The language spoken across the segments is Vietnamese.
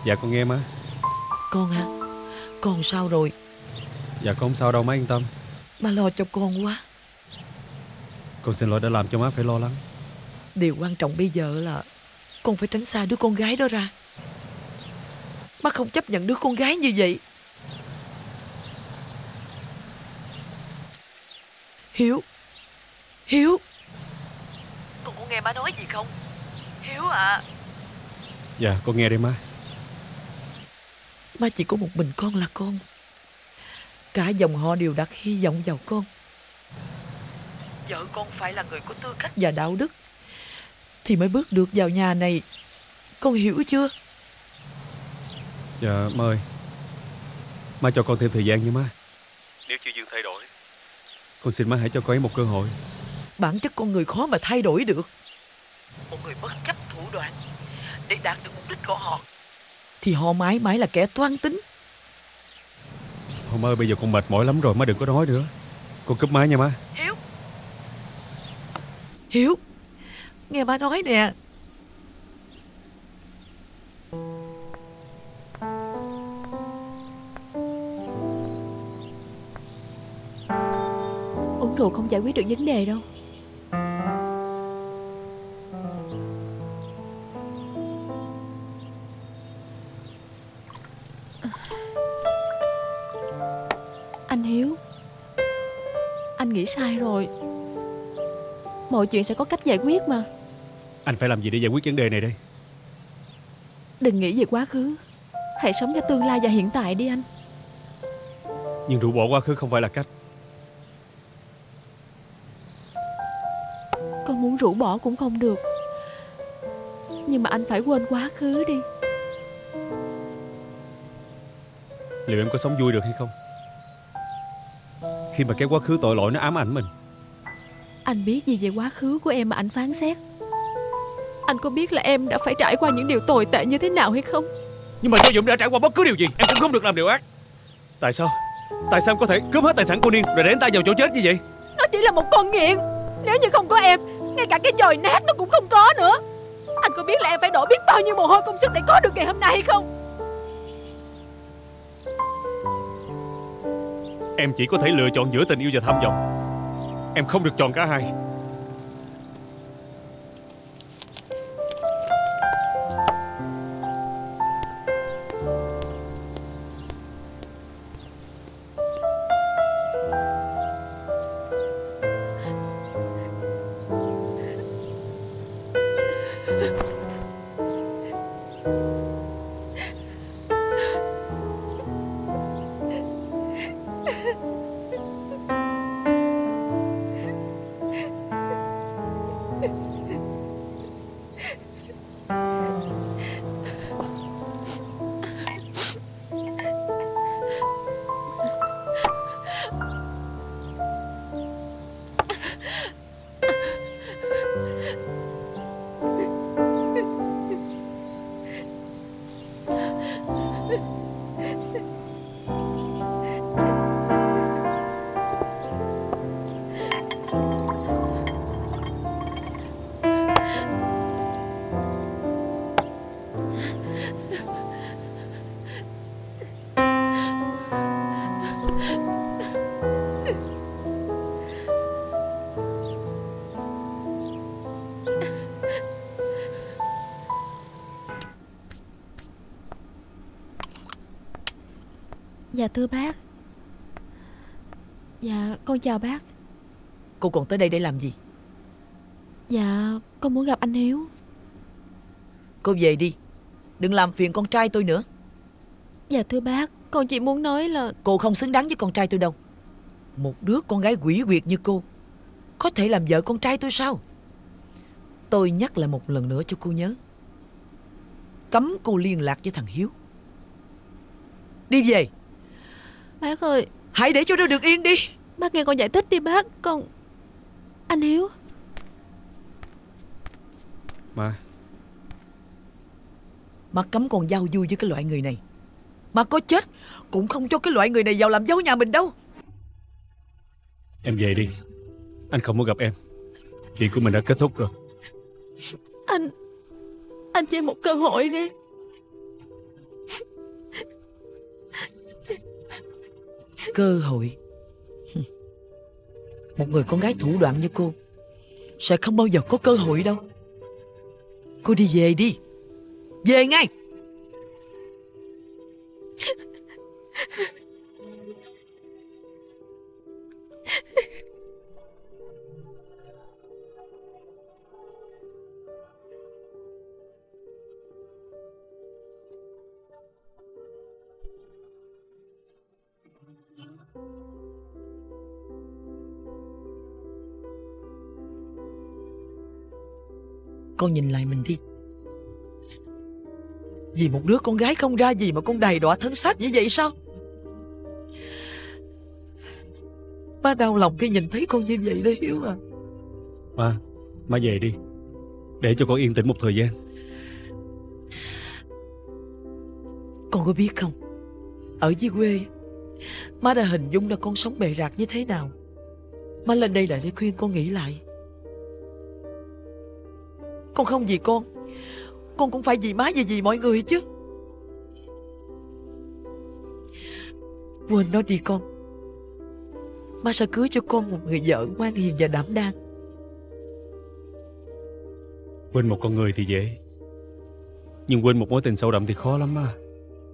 Dạ con nghe má. Con hả? Con sao rồi? Dạ con không sao đâu má, yên tâm. Má lo cho con quá. Con xin lỗi đã làm cho má phải lo lắng. Điều quan trọng bây giờ là con phải tránh xa đứa con gái đó ra. Má không chấp nhận đứa con gái như vậy. Hiếu, Hiếu, con có nghe má nói gì không? Hiếu à. Dạ con nghe đây má. Má chỉ có một mình con là con. Cả dòng họ đều đặt hy vọng vào con. Vợ con phải là người có tư cách và đạo đức thì mới bước được vào nhà này. Con hiểu chưa? Dạ má ơi, má cho con thêm thời gian nha má. Nếu chưa dừng thay đổi, con xin má hãy cho con ấy một cơ hội. Bản chất con người khó mà thay đổi được. Một người bất chấp thủ đoạn để đạt được mục đích của họ thì họ mãi mãi là kẻ toan tính. Thôi má ơi, bây giờ con mệt mỏi lắm rồi, má đừng có nói nữa. Con cúp máy nha má. Hiếu, Hiếu, nghe má nói nè. Uống rượu không giải quyết được vấn đề đâu. Anh Hiếu, anh nghĩ sai rồi. Mọi chuyện sẽ có cách giải quyết mà. Anh phải làm gì để giải quyết vấn đề này đây? Đừng nghĩ về quá khứ, hãy sống cho tương lai và hiện tại đi anh. Nhưng rũ bỏ quá khứ không phải là cách. Con muốn rũ bỏ cũng không được, nhưng mà anh phải quên quá khứ đi. Liệu em có sống vui được hay không, khi mà cái quá khứ tội lỗi nó ám ảnh mình? Anh biết gì về quá khứ của em mà anh phán xét? Anh có biết là em đã phải trải qua những điều tồi tệ như thế nào hay không? Nhưng mà cho dù em đã trải qua bất cứ điều gì, em cũng không được làm điều ác. Tại sao? Tại sao em có thể cướp hết tài sản cô Niên rồi để anh ta vào chỗ chết như vậy? Nó chỉ là một con nghiện. Nếu như không có em, ngay cả cái chòi nát nó cũng không có nữa. Anh có biết là em phải đổ biết bao nhiêu mồ hôi công sức để có được ngày hôm nay hay không? Em chỉ có thể lựa chọn giữa tình yêu và tham vọng. Em không được chọn cả hai. Dạ thưa bác. Dạ con chào bác. Cô còn tới đây để làm gì? Dạ con muốn gặp anh Hiếu. Cô về đi, đừng làm phiền con trai tôi nữa. Dạ thưa bác, con chỉ muốn nói là cô không xứng đáng với con trai tôi đâu. Một đứa con gái quỷ quyệt như cô có thể làm vợ con trai tôi sao? Tôi nhắc lại một lần nữa cho cô nhớ, cấm cô liên lạc với thằng Hiếu. Đi về. Bác ơi, hãy để cho nó được yên đi. Bác nghe con giải thích đi bác. Con... Anh Hiếu. Má cấm con giao du với cái loại người này. Má có chết cũng không cho cái loại người này vào làm dâu nhà mình đâu. Em về đi, anh không muốn gặp em. Chuyện của mình đã kết thúc rồi. Anh cho em một cơ hội đi. Cơ hội. Một người con gái thủ đoạn như cô sẽ không bao giờ có cơ hội đâu. Cô đi về đi. Về ngay. Con nhìn lại mình đi. Vì một đứa con gái không ra gì mà con đầy đọa thân xác như vậy sao? Má đau lòng khi nhìn thấy con như vậy đó Hiếu à. Má về đi, để cho con yên tĩnh một thời gian. Con có biết không, ở dưới quê má đã hình dung ra con sống bề rạc như thế nào. Má lên đây là để khuyên con nghĩ lại. Con không vì con cũng phải vì má và vì mọi người chứ. Quên nó đi con. Má sẽ cưới cho con một người vợ ngoan hiền và đảm đang. Quên một con người thì dễ, nhưng quên một mối tình sâu đậm thì khó lắm á.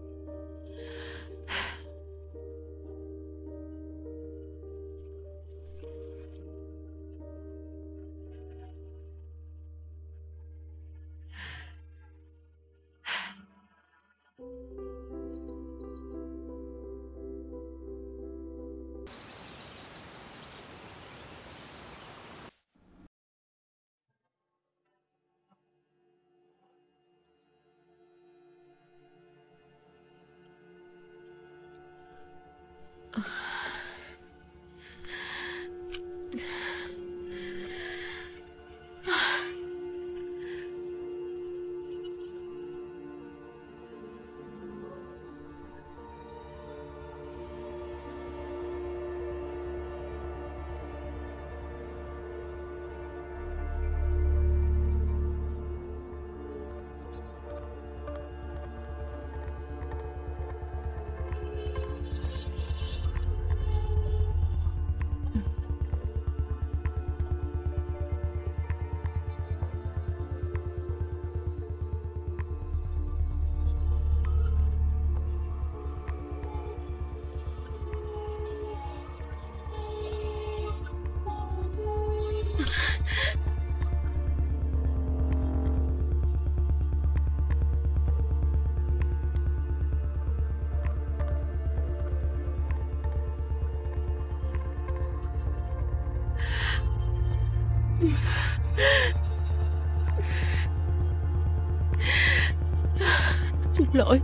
Xin lỗi.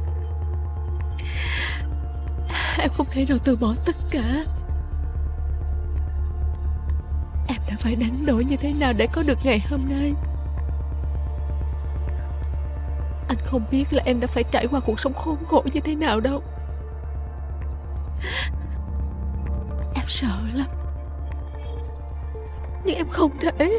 Em không thể nào từ bỏ tất cả. Em đã phải đánh đổi như thế nào để có được ngày hôm nay. Anh không biết là em đã phải trải qua cuộc sống khốn khổ như thế nào đâu. Em sợ lắm, nhưng em không thể.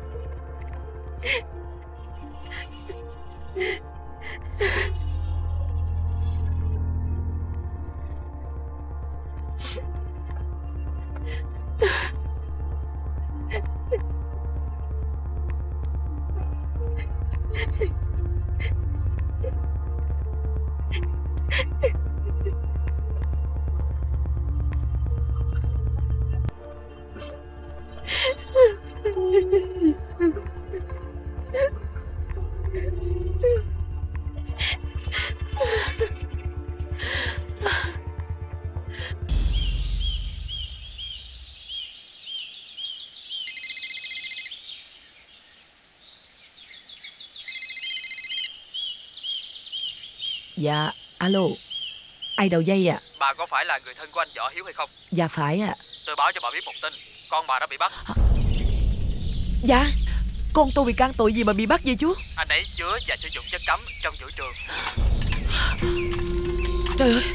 Dạ, alo. Ai đầu dây ạ? Bà có phải là người thân của anh Võ Hiếu hay không? Dạ phải ạ. Tôi báo cho bà biết một tin, con bà đã bị bắt. Dạ, con tôi bị can tội gì mà bị bắt vậy chú? Anh ấy chứa và sử dụng chất cấm trong vũ trường. Trời ơi.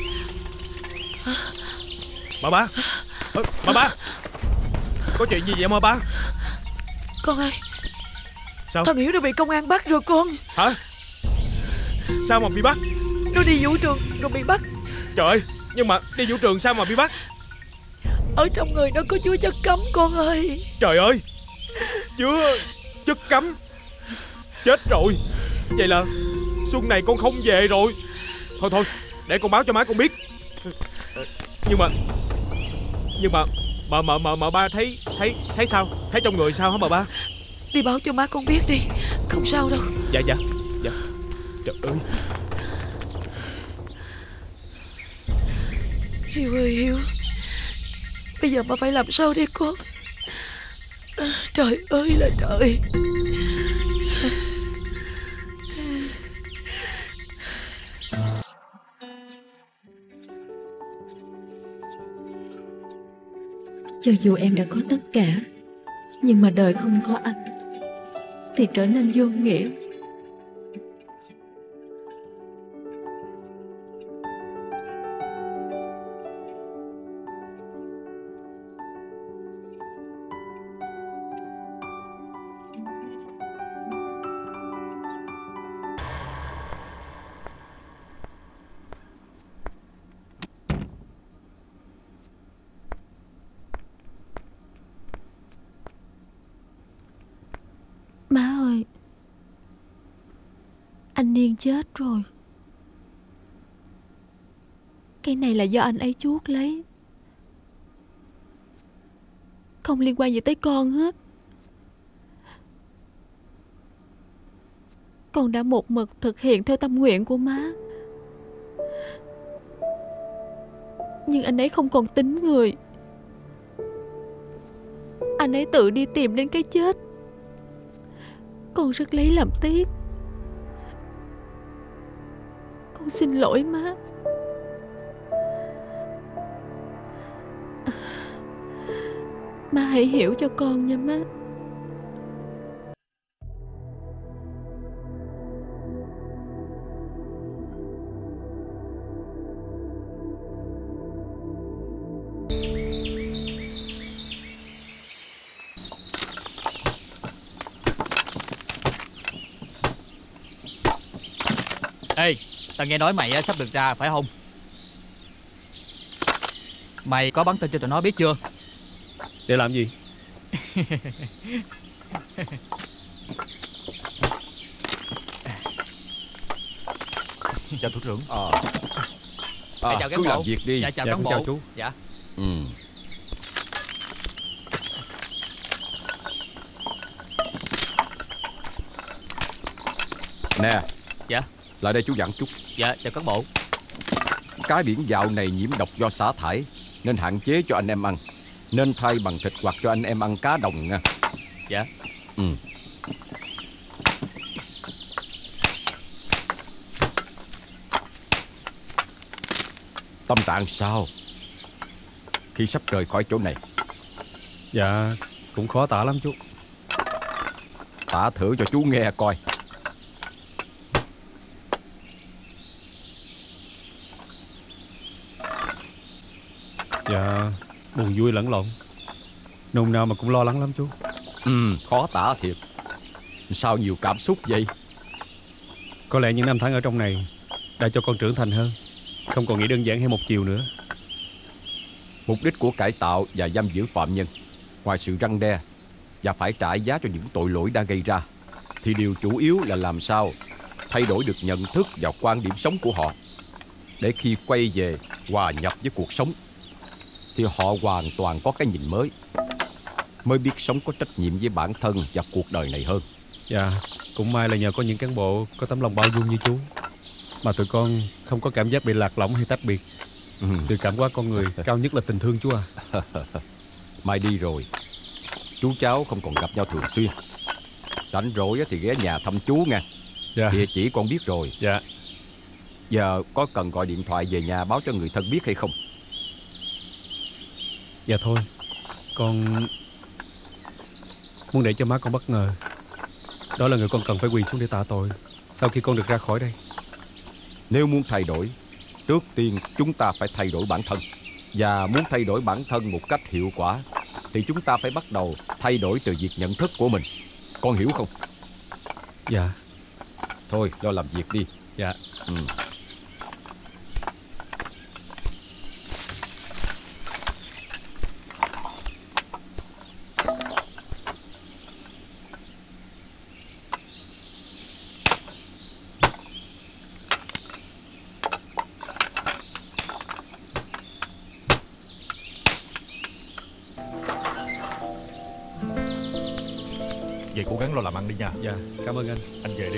Ba. Ba. Có chuyện gì vậy mà ba? Con ơi. Sao? Thằng Hiếu đã bị công an bắt rồi con. Hả? Sao mà bị bắt? Nó đi vũ trường rồi bị bắt. Trời ơi, Nhưng mà đi vũ trường sao mà bị bắt? Ở trong người nó có chứa chất cấm con ơi. Trời ơi, chứa chất cấm. Chết rồi. Vậy là xuân này con không về rồi. Thôi thôi, để con báo cho má con biết. Nhưng mà ba thấy sao? Thấy trong người sao hả bà ba? Đi báo cho má con biết đi. Không sao đâu. Dạ. Trời ơi. Hiếu ơi Hiếu, bây giờ mà phải làm sao đây con? Trời ơi là trời. Cho dù em đã có tất cả, nhưng mà đời không có anh thì trở nên vô nghĩa. Má ơi, anh Niên chết rồi. Cái này là do anh ấy chuốc lấy, không liên quan gì tới con hết. Con đã một mực thực hiện theo tâm nguyện của má, nhưng anh ấy không còn tính người. Anh ấy tự đi tìm đến cái chết. Con rất lấy làm tiếc. Con xin lỗi má. Má hãy hiểu cho con nha má. Ê, tao nghe nói mày sắp được ra phải không? Mày có bắn tên cho tụi nó biết chưa? Để làm gì? Chào thủ trưởng. Chào cán cứ bộ. làm việc đi. Dạ chào Dạ, cán con bộ. chào chú. Dạ. Nè. Dạ. Lại đây chú dặn chút. Dạ chào cán bộ. Cái biển dạo này nhiễm độc do xả thải, nên hạn chế cho anh em ăn. Nên thay bằng thịt hoặc cho anh em ăn cá đồng nha. Dạ. Tâm trạng sao khi sắp rời khỏi chỗ này? Dạ, cũng khó tả lắm chú. Tả thử cho chú nghe coi. Dạ, buồn vui lẫn lộn. Nôn nào mà cũng lo lắng lắm chú. Khó tả thiệt. Sao nhiều cảm xúc vậy? Có lẽ những năm tháng ở trong này đã cho con trưởng thành hơn, không còn nghĩ đơn giản hay một chiều nữa. Mục đích của cải tạo và giam giữ phạm nhân, ngoài sự răn đe và phải trả giá cho những tội lỗi đã gây ra, thì điều chủ yếu là làm sao thay đổi được nhận thức và quan điểm sống của họ, để khi quay về hòa nhập với cuộc sống thì họ hoàn toàn có cái nhìn mới biết sống có trách nhiệm với bản thân và cuộc đời này hơn. Dạ, cũng may là nhờ có những cán bộ có tấm lòng bao dung như chú mà tụi con không có cảm giác bị lạc lõng hay tách biệt. Sự cảm hóa con người cao nhất là tình thương chú à. Mai đi rồi, chú cháu không còn gặp nhau thường xuyên. Rảnh rỗi thì ghé nhà thăm chú nha. Dạ. Địa chỉ con biết rồi. Dạ. Giờ có cần gọi điện thoại về nhà báo cho người thân biết hay không? Dạ thôi, con muốn để cho má con bất ngờ. Đó là người con cần phải quỳ xuống để tạ tội sau khi con được ra khỏi đây. Nếu muốn thay đổi, trước tiên chúng ta phải thay đổi bản thân. Và muốn thay đổi bản thân một cách hiệu quả thì chúng ta phải bắt đầu thay đổi từ việc nhận thức của mình. Con hiểu không? Dạ. Thôi, lo làm việc đi. Dạ. vậy cố gắng lo làm ăn đi nha. Dạ, cảm ơn anh. Anh về đi.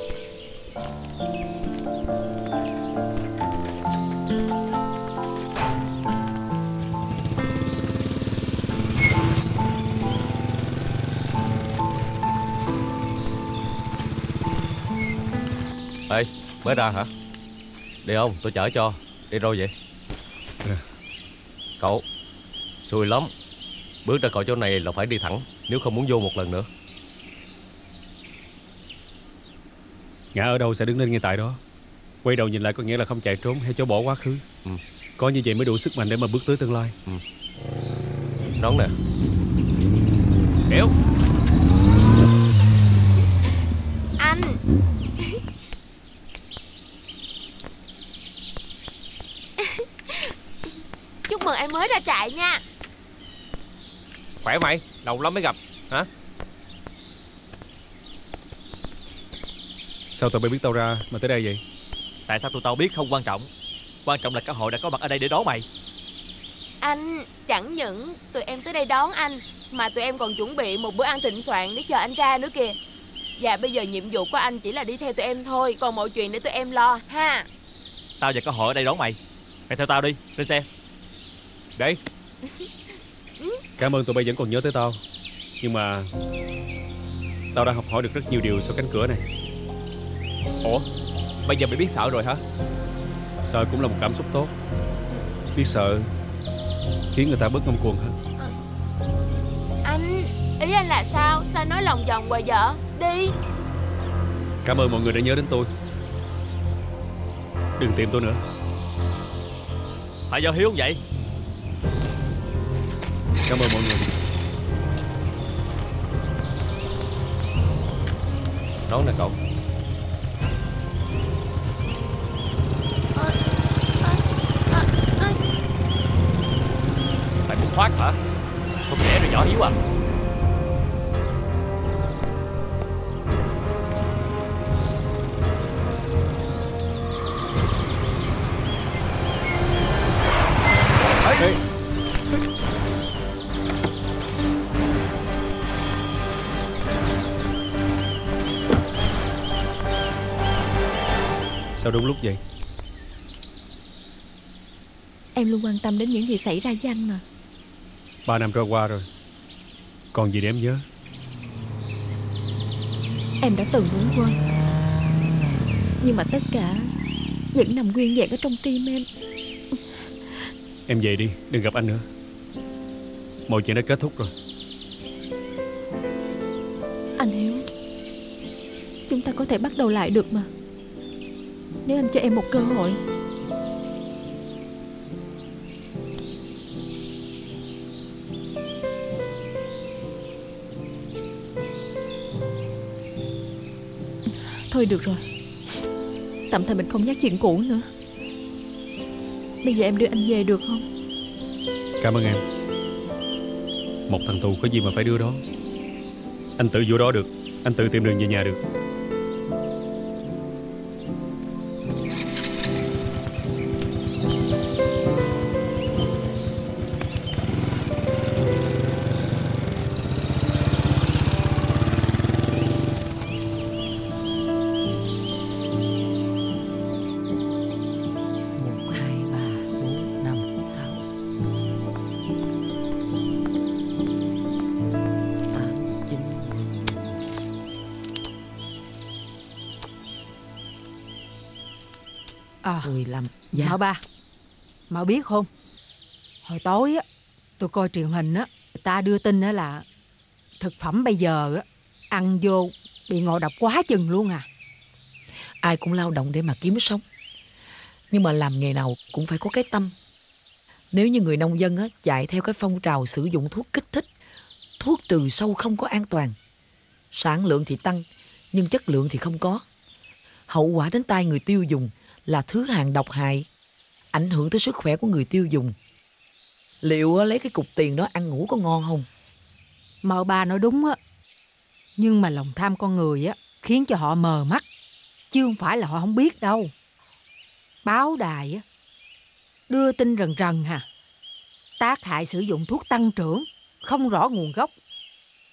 Ê, mới ra hả? Đi không, tôi chở cho. Đi đâu vậy? Cậu, xui lắm. Bước ra khỏi chỗ này là phải đi thẳng, nếu không muốn vô một lần nữa. Ngã ở đâu sẽ đứng lên ngay tại đó. Quay đầu nhìn lại có nghĩa là không chạy trốn hay chối bỏ quá khứ. Có như vậy mới đủ sức mạnh để mà bước tới tương lai. Nón nè. Đéo. Anh. Chúc mừng em mới ra trại nha. Khỏe mày, lâu lắm mới gặp. Hả? Sao tụi bay biết tao ra mà tới đây vậy? Tại sao tụi tao biết không quan trọng. Quan trọng là cả hội đã có mặt ở đây để đón mày. Anh, chẳng những tụi em tới đây đón anh, mà tụi em còn chuẩn bị một bữa ăn thịnh soạn để chờ anh ra nữa kìa. Và bây giờ nhiệm vụ của anh chỉ là đi theo tụi em thôi, còn mọi chuyện để tụi em lo ha. Tao và cả hội ở đây đón mày. Mày theo tao đi, lên xe. Đây. Cảm ơn tụi bay vẫn còn nhớ tới tao. Nhưng mà tao đã học hỏi được rất nhiều điều sau cánh cửa này. Ủa, bây giờ mày biết sợ rồi hả? Sợ cũng là một cảm xúc tốt. Biết sợ khiến người ta bớt ngông cuồng hơn. Anh, ý anh là sao? Sao nói lòng vòng hoài vợ? Đi. Cảm ơn mọi người đã nhớ đến tôi. Đừng tìm tôi nữa. Phải do Hiếu không vậy? Cảm ơn mọi người. Nón nè cậu. Mày muốn thoát hả? Không dễ rồi nhỏ Hiếu à. Ê. Sao đúng lúc vậy? Em luôn quan tâm đến những gì xảy ra với anh mà. 3 năm trôi qua rồi, còn gì để em nhớ? Em đã từng muốn quên, nhưng mà tất cả vẫn nằm nguyên vẹn ở trong tim em. Em về đi, đừng gặp anh nữa. Mọi chuyện đã kết thúc rồi. Anh Hiếu, chúng ta có thể bắt đầu lại được mà, nếu anh cho em một cơ hội. Thôi được rồi, tạm thời mình không nhắc chuyện cũ nữa. Bây giờ em đưa anh về được không? Cảm ơn em. Một thằng tù có gì mà phải đưa đó. Anh tự vô đó được. Anh tự tìm đường về nhà được. À, 15. Dạ. Mợ ba, mợ biết không? Hồi tối á, tôi coi truyền hình á, người ta đưa tin á là thực phẩm bây giờ á, ăn vô bị ngộ độc quá chừng luôn à. Ai cũng lao động để mà kiếm sống, nhưng mà làm nghề nào cũng phải có cái tâm. Nếu như người nông dân á, chạy theo cái phong trào sử dụng thuốc kích thích, thuốc trừ sâu không có an toàn, sản lượng thì tăng nhưng chất lượng thì không có, hậu quả đến tay người tiêu dùng là thứ hàng độc hại, ảnh hưởng tới sức khỏe của người tiêu dùng. Liệu lấy cái cục tiền đó ăn ngủ có ngon không? Mợ ba nói đúng á, nhưng mà lòng tham con người á khiến cho họ mờ mắt, chứ không phải là họ không biết đâu. Báo đài á đưa tin rần rần hà, tác hại sử dụng thuốc tăng trưởng không rõ nguồn gốc.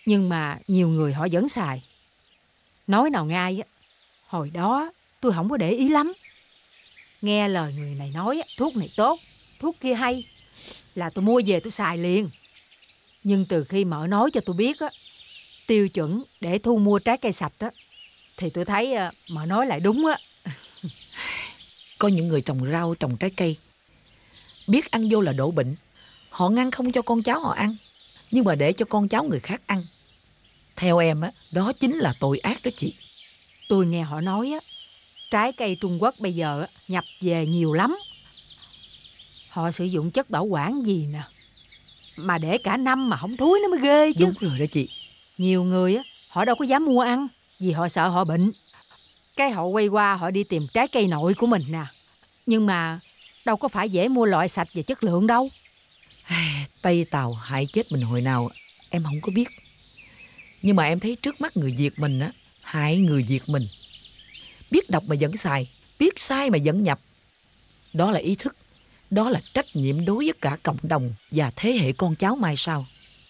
Nhưng mà nhiều người họ vẫn xài. Nói nào ngay á, hồi đó tôi không có để ý lắm. Nghe lời người này nói thuốc này tốt, thuốc kia hay, là tôi mua về tôi xài liền. Nhưng từ khi mợ nói cho tôi biết á, tiêu chuẩn để thu mua trái cây sạch á, thì tôi thấy mợ nói lại đúng á. Có những người trồng rau, trồng trái cây, biết ăn vô là đổ bệnh. Họ ngăn không cho con cháu họ ăn, nhưng mà để cho con cháu người khác ăn. Theo em á, đó chính là tội ác đó chị. Tôi nghe họ nói á, trái cây Trung Quốc bây giờ á, nhập về nhiều lắm. Họ sử dụng chất bảo quản gì nè, mà để cả năm mà không thúi nó mới ghê chứ. Đúng rồi đó chị. Nhiều người á, họ đâu có dám mua ăn vì họ sợ họ bệnh. Cái họ quay qua họ đi tìm trái cây nội của mình nè. Nhưng mà đâu có phải dễ mua loại sạch và chất lượng đâu. Tây Tàu hại chết mình hồi nào em không có biết. Nhưng mà em thấy trước mắt người Việt mình á, hại người Việt mình. Biết đọc mà vẫn xài, biết sai mà vẫn nhập. Đó là ý thức, đó là trách nhiệm đối với cả cộng đồng và thế hệ con cháu mai sau.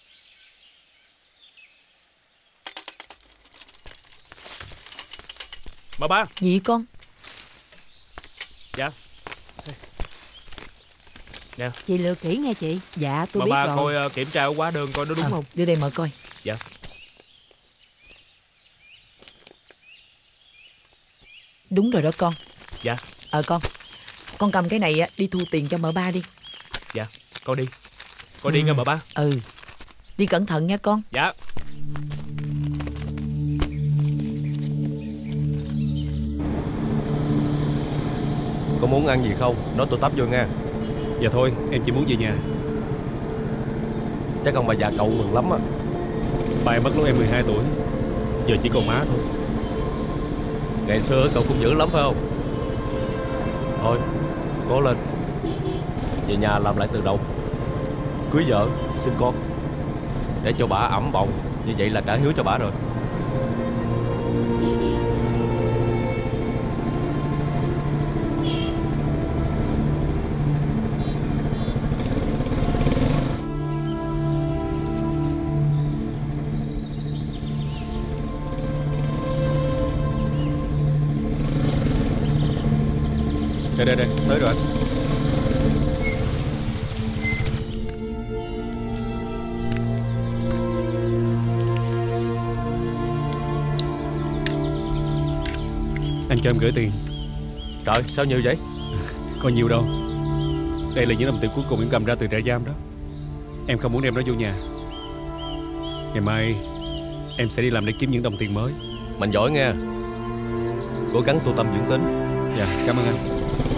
Bà ba. Gì con? Dạ. Nè. Chị lựa kỹ nghe chị. Dạ tôi bà biết ba rồi. coi kiểm tra hóa đơn coi nó đúng không. Đưa đây mời coi. Dạ. Đúng rồi đó con. Dạ. Con cầm cái này đi thu tiền cho mợ ba đi. Dạ, con đi. Con đi nghe mợ ba. Đi cẩn thận nha con. Dạ. Có muốn ăn gì không? Nói tôi tấp vô nha. Dạ thôi, em chỉ muốn về nhà. Chắc ông bà già cậu mừng lắm á. Ba em mất lúc em 12 tuổi, giờ chỉ còn má thôi. Ngày xưa cậu cũng dữ lắm phải không? Thôi, cố lên. Về nhà làm lại từ đầu. Cưới vợ, sinh con, để cho bà ẵm bồng. Như vậy là đã hứa cho bà rồi. Đây, tới rồi anh. Anh cho em gửi tiền. Trời, sao nhiều vậy? Có nhiều đâu. Đây là những đồng tiền cuối cùng em cầm ra từ trại giam đó. Em không muốn đem nó vô nhà. Ngày mai em sẽ đi làm để kiếm những đồng tiền mới. Mạnh giỏi nghe. Cố gắng tu tâm dưỡng tính. Dạ, cảm ơn anh.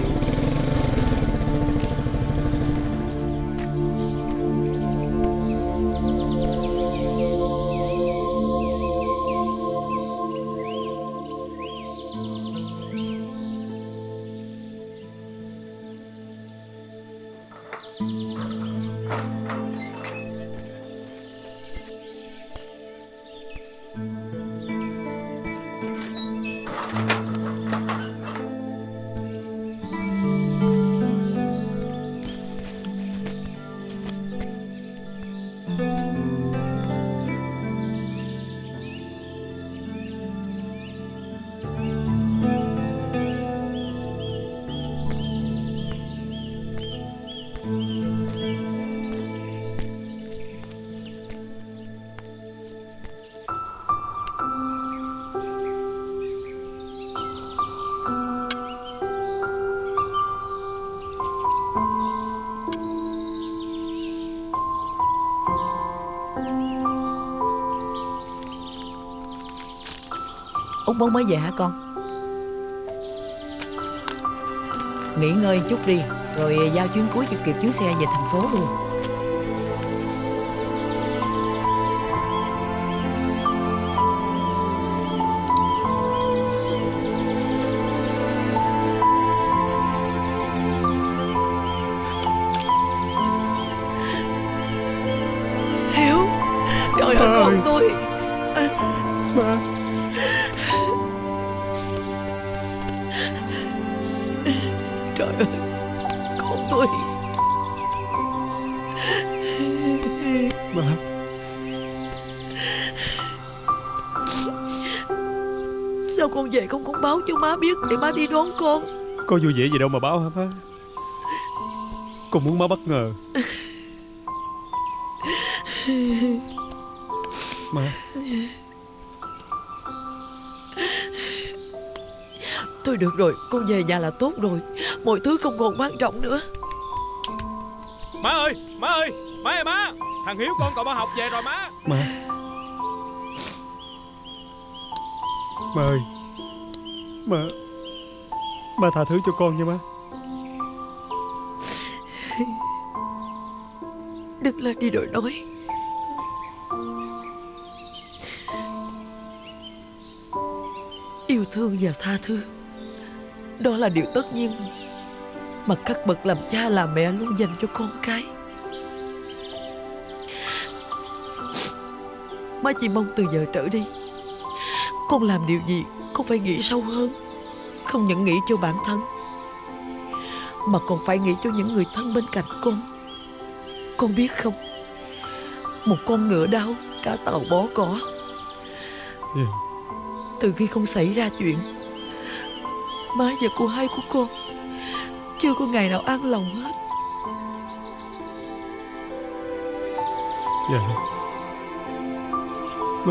Út Bốn mới về hả con? Nghỉ ngơi chút đi, rồi giao chuyến cuối cho kịp chuyến xe về thành phố luôn. Hiếu, trời ơi con tôi. Ba. Trời ơi, con tôi. Ba. về con cũng báo cho má biết để má đi đón con. Có vui vẻ gì đâu mà báo hả má? Con muốn má bất ngờ. Má. Thôi được rồi, con về nhà là tốt rồi. Mọi thứ không còn quan trọng nữa. Má ơi, má ơi, má ơi má. Thằng Hiếu con cậu bỏ học về rồi má. Má. Má ơi. Má tha thứ cho con nha má. Đừng lên đi rồi nói. Yêu thương và tha thứ, đó là điều tất nhiên mà các bậc làm cha làm mẹ luôn dành cho con cái. Má chỉ mong từ giờ trở đi, con làm điều gì con phải nghĩ sâu hơn. Không những nghĩ cho bản thân, mà còn phải nghĩ cho những người thân bên cạnh con. Con biết không, một con ngựa đau cả tàu bó cỏ. Từ khi không xảy ra chuyện, má và cô hai của con chưa có ngày nào an lòng hết. Dạ. Má.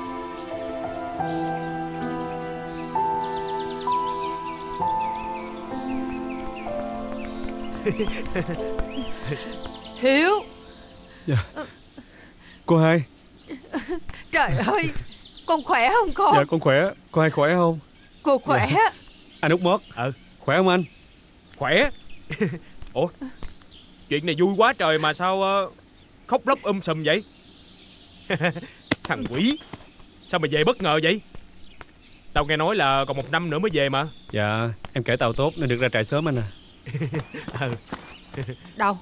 Hiếu. Dạ. Cô hai. Trời ơi, con khỏe không con? Dạ con khỏe. Cô hai khỏe không? Cô khỏe. Dạ. Anh Út Mót. Khỏe không anh? Khỏe. Ủa, chuyện này vui quá trời mà sao khóc lóc sùm vậy? Thằng quỷ, sao mà về bất ngờ vậy? Tao nghe nói là còn 1 năm nữa mới về mà. Dạ, em kể tàu tốt nên được ra trại sớm anh à. Đâu?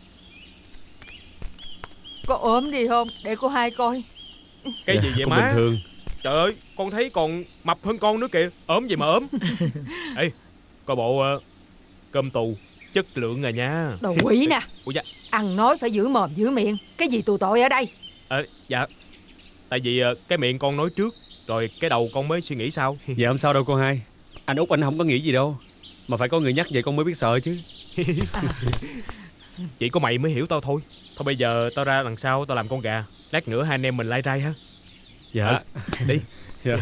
Có ốm đi không? Để cô hai coi. Cái gì vậy má? Bình thường. Trời ơi, con thấy còn mập hơn con nữa kìa. Ốm gì mà ốm. Ê, coi bộ cơm tù chất lượng à nha. Đồ quỷ nè. Ủa dạ. Ăn nói phải giữ mồm giữ miệng. Cái gì tù tội ở đây? Dạ. Tại vì cái miệng con nói trước, rồi cái đầu con mới suy nghĩ sau. Dạ không sao đâu cô hai. Anh Út anh không có nghĩ gì đâu, mà phải có người nhắc vậy con mới biết sợ chứ. Chỉ có mày mới hiểu tao thôi. Thôi bây giờ tao ra đằng sau tao làm con gà. Lát nữa hai anh em mình lai rai ha. Dạ. Đi. Dạ.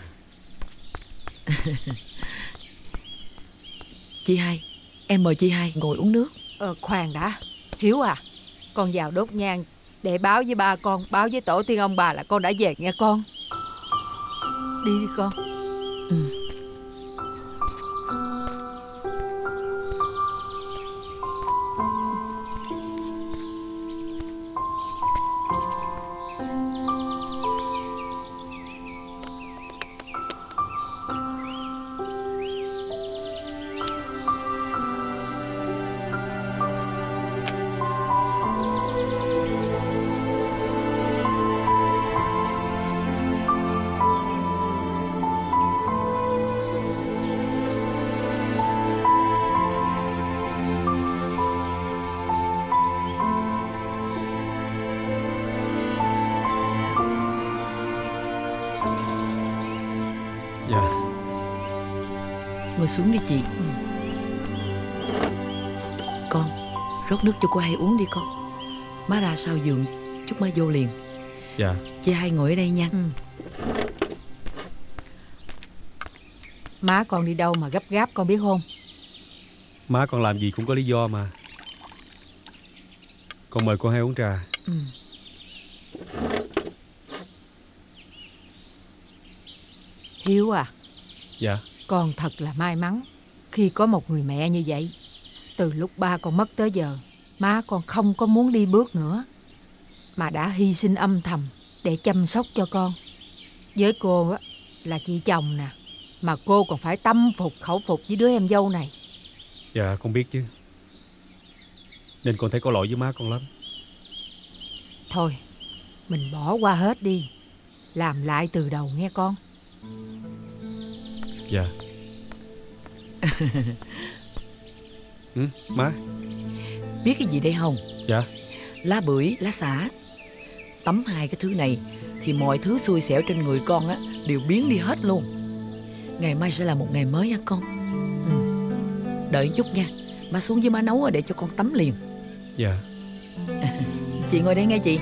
Chị hai, em mời chị hai ngồi uống nước. Khoan đã. Hiếu à, con vào đốt nhang để báo với ba con, báo với tổ tiên ông bà là con đã về nghe con. Đi đi con. Ngồi xuống đi chị. Con, rót nước cho cô hai uống đi con. Má ra sau giường chút má vô liền. Dạ. Chị hai ngồi ở đây nha. Má con đi đâu mà gấp gáp con biết không? Má con làm gì cũng có lý do mà. Con mời cô hai uống trà. Hiếu à. Dạ. Con thật là may mắn khi có một người mẹ như vậy. Từ lúc ba con mất tới giờ, má con không có muốn đi bước nữa, mà đã hy sinh âm thầm để chăm sóc cho con. Với cô á, là chị chồng nè, mà cô còn phải tâm phục khẩu phục với đứa em dâu này. Dạ con biết chứ. Nên con thấy có lỗi với má con lắm. Thôi, mình bỏ qua hết đi, làm lại từ đầu nghe con. Dạ. Má. Biết cái gì đây Hồng? Dạ. Lá bưởi, lá xả. Tắm hai cái thứ này thì mọi thứ xui xẻo trên người con á đều biến đi hết luôn. Ngày mai sẽ là một ngày mới hả con? Đợi chút nha, má xuống với má nấu để cho con tắm liền. Dạ. Chị ngồi đây nghe chị.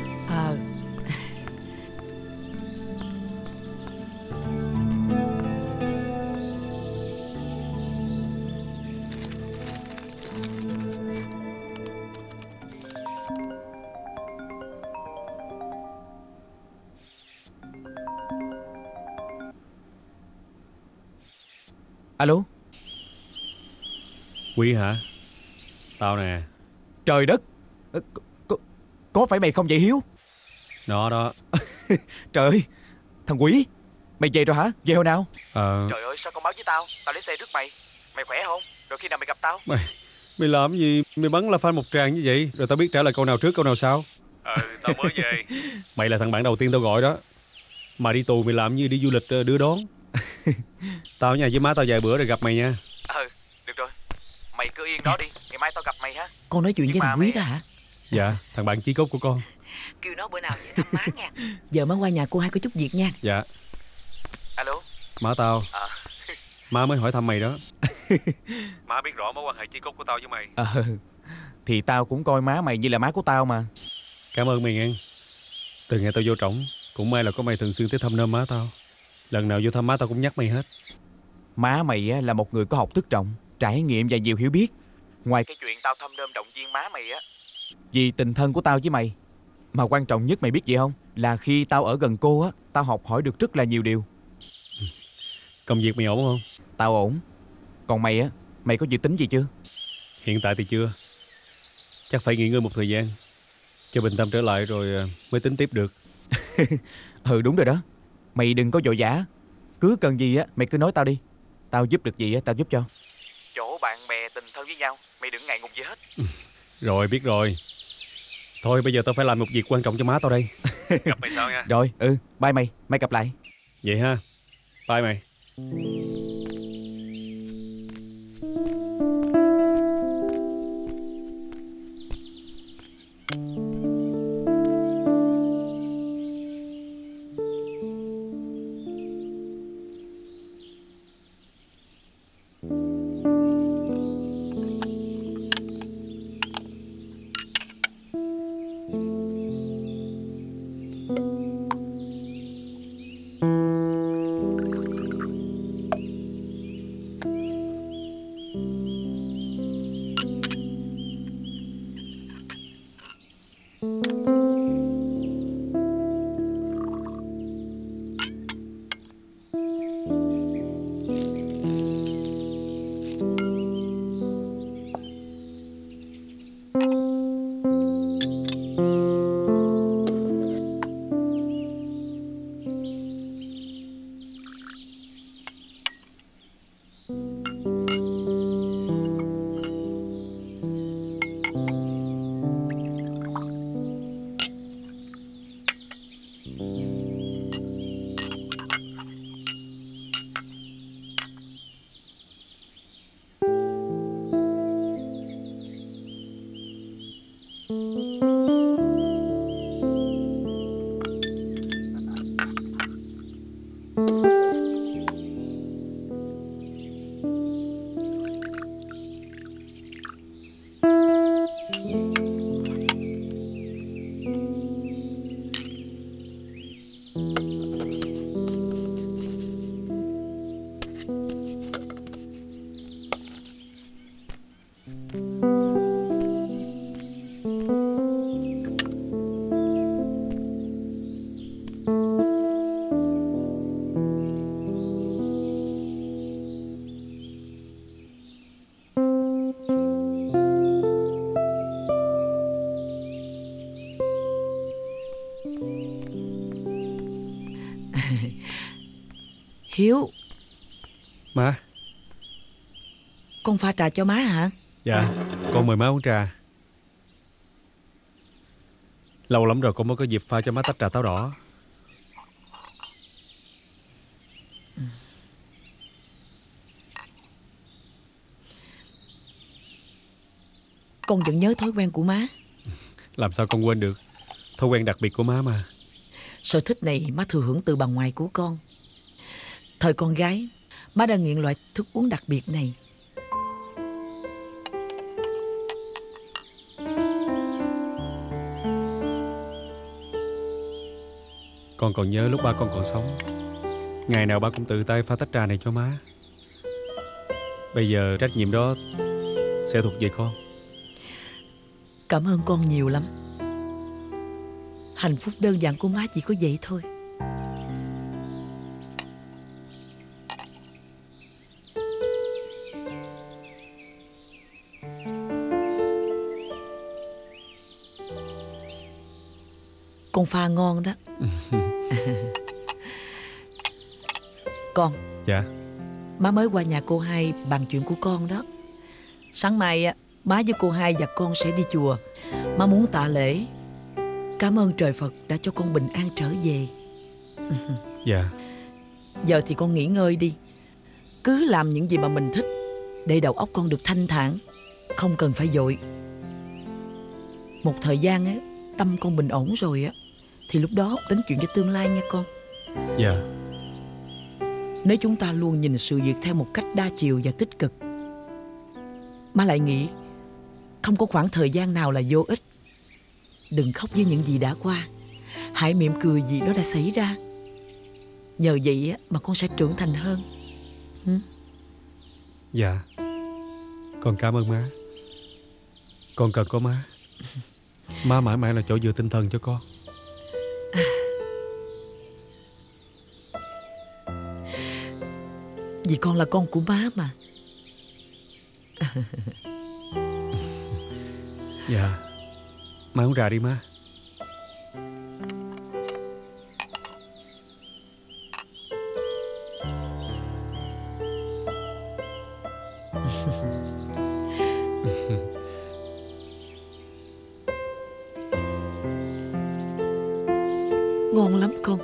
Alo. Quý hả? Tao nè. Trời đất, có phải mày không vậy Hiếu? Nó đó. Trời ơi, thằng Quý, mày về rồi hả? Về hồi nào? Trời ơi, sao không báo với tao? Tao lấy xe trước mày. Mày khỏe không? Rồi khi nào mày gặp tao? Mày làm gì? Mày bắn la phanh một tràng như vậy, rồi tao biết trả lời câu nào trước câu nào sau. Tao mới về. Mày là thằng bạn đầu tiên tao gọi đó. Mà đi tù mày làm như đi du lịch đưa đón. Tao ở nhà với má tao vài bữa rồi gặp mày nha. Được rồi. Mày cứ yên đó đi, ngày mai tao gặp mày ha. Con nói chuyện với thằng Quý đó hả? Dạ, thằng bạn chí cốt của con. Kêu nó bữa nào về thăm má nha. Giờ má qua nhà cô hai có chút việc nha. Dạ. Alo. Má tao. Má mới hỏi thăm mày đó. Má biết rõ mối quan hệ chí cốt của tao với mày. Thì tao cũng coi má mày như là má của tao mà. Cảm ơn mày nghe. Từ ngày tao vô trỏng, cũng may là có mày thường xuyên tới thăm nom má tao. Lần nào vô thăm má tao cũng nhắc mày hết. Má mày là một người có học thức rộng, trải nghiệm và nhiều hiểu biết. Ngoài cái chuyện tao thăm nom động viên má mày á, vì tình thân của tao với mày. Mà quan trọng nhất mày biết gì không? Là khi tao ở gần cô á, tao học hỏi được rất là nhiều điều. Công việc mày ổn không? Tao ổn. Còn mày á, mày có dự tính gì chưa? Hiện tại thì chưa. Chắc phải nghỉ ngơi một thời gian cho bình tâm trở lại rồi mới tính tiếp được. Đúng rồi đó. Mày đừng có vội vã. Cứ cần gì á, mày cứ nói tao đi. Tao giúp được gì á, tao giúp cho. Chỗ bạn bè tình thân với nhau, mày đừng ngại ngùng gì hết. Rồi, biết rồi. Thôi bây giờ tao phải làm một việc quan trọng cho má tao đây. Gặp mày sau nha. Rồi, bye mày, mai gặp lại. Vậy ha. Bye mày. Hiếu. Má. Con pha trà cho má hả? Dạ, con mời má uống trà. Lâu lắm rồi con mới có dịp pha cho má tách trà táo đỏ. Con vẫn nhớ thói quen của má. Làm sao con quên được. Thói quen đặc biệt của má mà. Sở thích này má thừa hưởng từ bà ngoại của con. Thời con gái, Má đang nghiện loại thức uống đặc biệt này. Con còn nhớ lúc ba con còn sống, ngày nào ba cũng tự tay pha tách trà này cho má. Bây giờ trách nhiệm đó sẽ thuộc về con. Cảm ơn con nhiều lắm. Hạnh phúc đơn giản của má chỉ có vậy thôi. Con pha ngon đó. Con. Dạ. Má mới qua nhà cô Hai bàn chuyện của con đó. Sáng mai má với cô Hai và con sẽ đi chùa. Má muốn tạ lễ cảm ơn trời Phật đã cho con bình an trở về. Dạ. Giờ thì con nghỉ ngơi đi. Cứ làm những gì mà mình thích, để đầu óc con được thanh thản, không cần phải vội. Một thời gian á, tâm con bình ổn rồi á, thì lúc đó tính chuyện cho tương lai nha con. Dạ. Nếu chúng ta luôn nhìn sự việc theo một cách đa chiều và tích cực, má lại nghĩ không có khoảng thời gian nào là vô ích. Đừng khóc với những gì đã qua, hãy mỉm cười vì nó đã xảy ra. Nhờ vậy mà con sẽ trưởng thành hơn. Dạ. Con cảm ơn má. Con cần có má. Má mãi mãi là chỗ dựa tinh thần cho con. Vì con là con của má mà. Dạ. Má uống trà đi má. Ngon lắm con.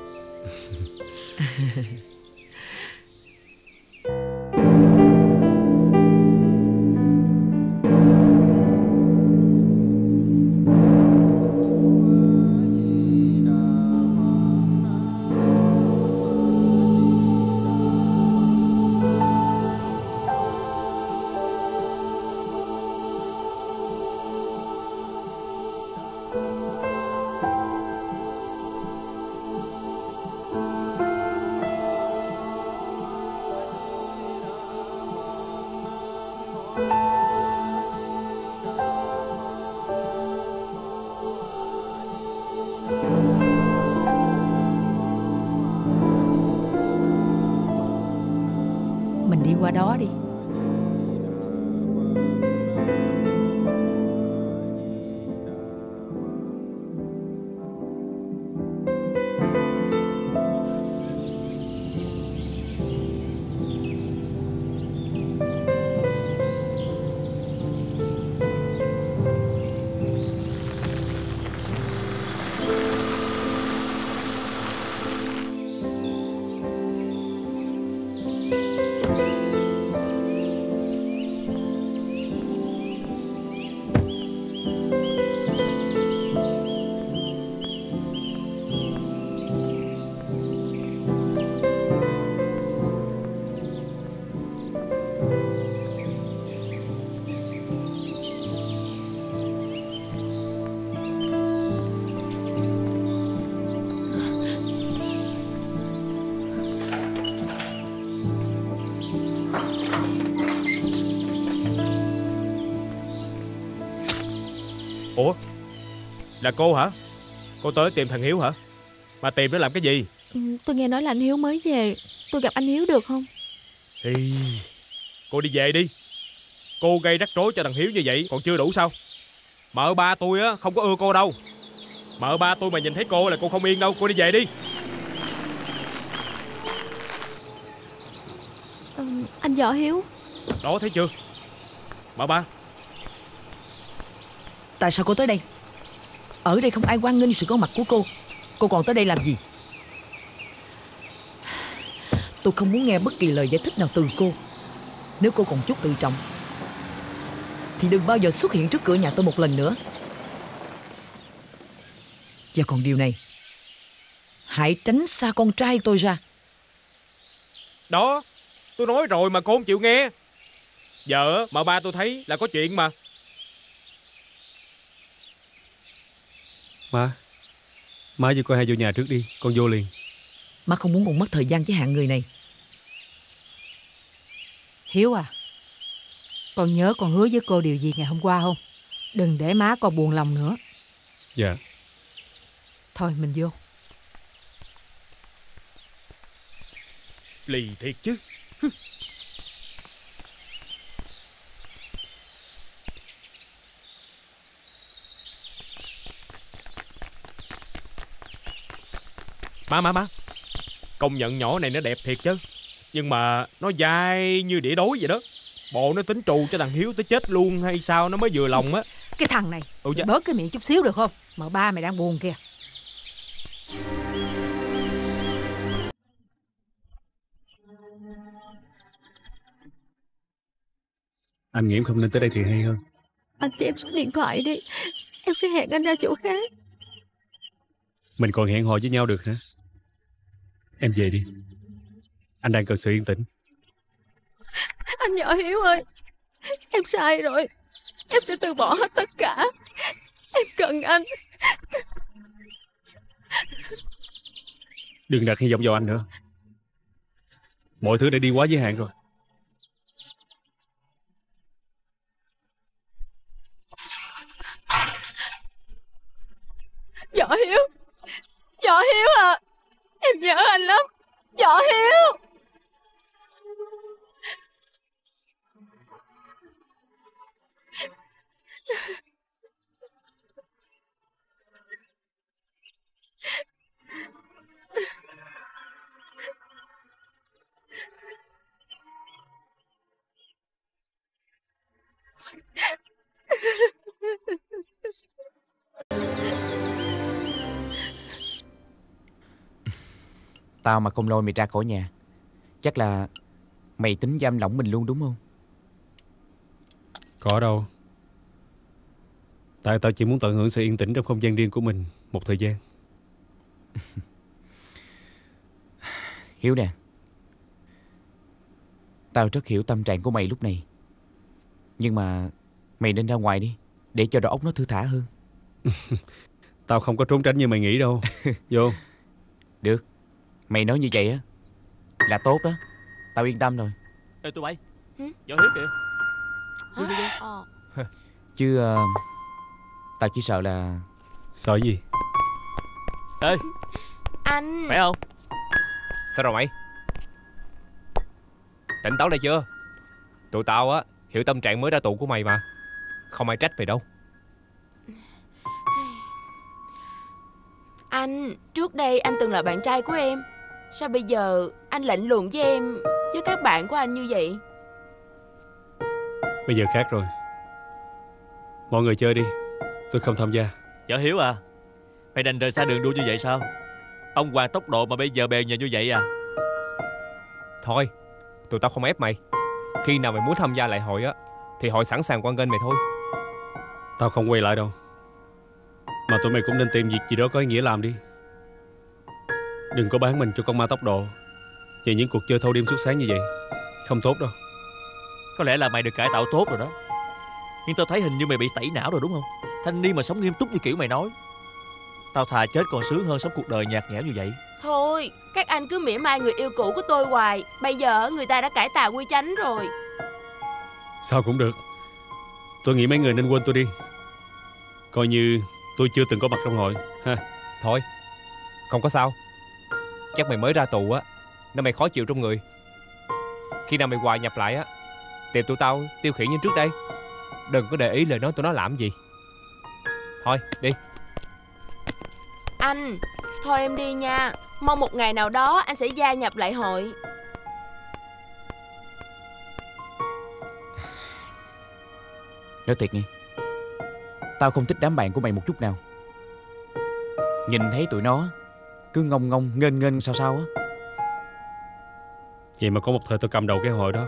Mình đi qua đó đi. Ủa, là cô hả? Cô tới tìm thằng Hiếu hả? Mà tìm nó làm cái gì? Tôi nghe nói là anh Hiếu mới về. Tôi gặp anh Hiếu được không? Ê, cô đi về đi. Cô gây rắc rối cho thằng Hiếu như vậy còn chưa đủ sao? Mợ ba tôi á không có ưa cô đâu. Mợ ba tôi mà nhìn thấy cô là cô không yên đâu. Cô đi về đi. Anh Võ Hiếu. Đó, thấy chưa? Mợ ba. Tại sao cô tới đây? Ở đây không ai hoan nghênh sự có mặt của cô. Cô còn tới đây làm gì? Tôi không muốn nghe bất kỳ lời giải thích nào từ cô. Nếu cô còn chút tự trọng thì đừng bao giờ xuất hiện trước cửa nhà tôi một lần nữa. Và còn điều này, hãy tránh xa con trai tôi ra. Đó, Tôi nói rồi mà cô không chịu nghe. Giờ mà ba tôi thấy là có chuyện mà. Má với cô hai vô nhà trước đi, con vô liền. Má không muốn còn mất thời gian với hạng người này. Hiếu à, con nhớ con hứa với cô điều gì ngày hôm qua không? Đừng để má con buồn lòng nữa. Dạ. Thôi mình vô. Lì thiệt chứ. Má, công nhận nhỏ này nó đẹp thiệt chứ. Nhưng mà nó dai như đĩa đói vậy đó. Bộ nó tính trù cho thằng Hiếu tới chết luôn hay sao nó mới vừa lòng á. Cái thằng này, dạ. bớt cái miệng chút xíu được không? Mà ba mày đang buồn kìa. Anh nghĩ em không nên tới đây thì hay hơn. Anh cho em số điện thoại đi, em sẽ hẹn anh ra chỗ khác. Mình còn hẹn hò với nhau được hả? Em về đi. Anh đang cần sự yên tĩnh. Anh nhỏ Hiếu ơi, em sai rồi. Em sẽ từ bỏ hết tất cả. Em cần anh. Đừng đặt hy vọng vào anh nữa. Mọi thứ đã đi quá giới hạn rồi. Võ Hiếu, Võ Hiếu à, em nhớ anh lắm. Võ Hiếu. Tao mà không lôi mày ra khỏi nhà, chắc là mày tính giam lỏng mình luôn đúng không? Có đâu. Tại tao chỉ muốn tận hưởng sự yên tĩnh trong không gian riêng của mình một thời gian. Hiếu nè, tao rất hiểu tâm trạng của mày lúc này. Nhưng mà mày nên ra ngoài đi, để cho đầu óc nó thư thả hơn. Tao không có trốn tránh như mày nghĩ đâu. Vô. Được, mày nói như vậy á là tốt đó. Tao yên tâm rồi. Ê tụi bay, Võ Hiếu kìa. Chứ tao chỉ sợ là... Sợ gì? Ê Anh khỏe không? Sao rồi mày? Tỉnh táo lại chưa? Tụi tao á hiểu tâm trạng mới ra tù của mày mà. Không ai trách mày đâu. Anh, trước đây anh từng là bạn trai của em. Sao bây giờ anh lạnh lùng với em, với các bạn của anh như vậy? Bây giờ khác rồi. Mọi người chơi đi, tôi không tham gia. Võ Hiếu à, mày đành rời xa đường đua như vậy sao? Ông Hoàng tốc độ mà bây giờ bèo nhờ như vậy à? Thôi, tụi tao không ép mày. Khi nào mày muốn tham gia lại hội á thì hội sẵn sàng hoan nghênh mày thôi. Tao không quay lại đâu. Mà tụi mày cũng nên tìm việc gì đó có ý nghĩa làm đi. Đừng có bán mình cho con ma tốc độ về những cuộc chơi thâu đêm suốt sáng như vậy. Không tốt đâu. Có lẽ là mày được cải tạo tốt rồi đó. Nhưng tao thấy hình như mày bị tẩy não rồi đúng không? Thanh niên mà sống nghiêm túc như kiểu mày nói. Tao thà chết còn sướng hơn sống cuộc đời nhạt nhẽo như vậy. Thôi, các anh cứ mỉa mai người yêu cũ của tôi hoài. Bây giờ người ta đã cải tà quy chánh rồi. Sao cũng được. Tôi nghĩ mấy người nên quên tôi đi. Coi như tôi chưa từng có mặt trong hội ha. Thôi, không có sao. Chắc mày mới ra tù á nên mày khó chịu trong người. Khi nào mày hòa nhập lại á, tìm tụi tao tiêu khiển như trước đây. Đừng có để ý lời nói tụi nó làm gì. Thôi, đi. Anh, thôi em đi nha. Mong một ngày nào đó anh sẽ gia nhập lại hội. Nói thiệt nghe, tao không thích đám bạn của mày một chút nào. Nhìn thấy tụi nó cứ ngông ngông nghênh nghênh sao sao á. Vậy mà có một thời tôi cầm đầu cái hội đó.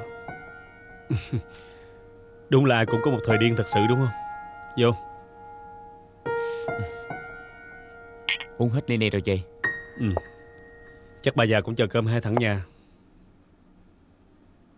Đúng là ai cũng có một thời điên thật sự đúng không? Vô. Uống hết ly này rồi chị. Chắc bà già cũng chờ cơm hai thằng nhà.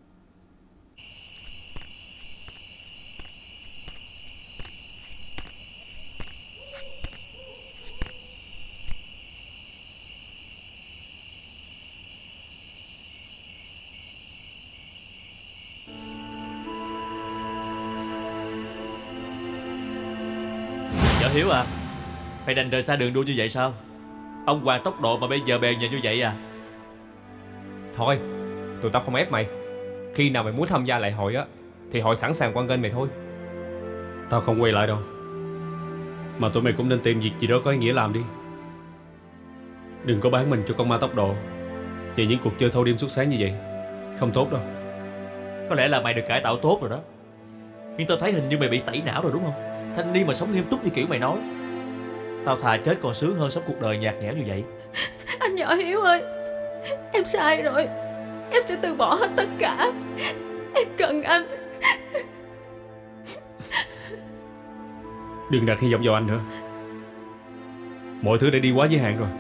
Võ Hiếu à, mày đành rời xa đường đua như vậy sao? Ông hoàng tốc độ mà bây giờ bèn nhờ như vậy à? Thôi, tụi tao không ép mày. Khi nào mày muốn tham gia lại hội á thì hội sẵn sàng hoan nghênh mày thôi. Tao không quay lại đâu. Mà tụi mày cũng nên tìm việc gì đó có ý nghĩa làm đi. Đừng có bán mình cho con ma tốc độ về những cuộc chơi thâu đêm suốt sáng như vậy. Không tốt đâu. Có lẽ là mày được cải tạo tốt rồi đó. Nhưng tao thấy hình như mày bị tẩy não rồi đúng không? Thanh niên mà sống nghiêm túc như kiểu mày nói. Tao thà chết còn sướng hơn sống cuộc đời nhạt nhẽo như vậy. Anh Võ Hiếu ơi, em sai rồi. Em sẽ từ bỏ hết tất cả. Em cần anh. Đừng đặt hy vọng vào anh nữa. Mọi thứ đã đi quá giới hạn rồi.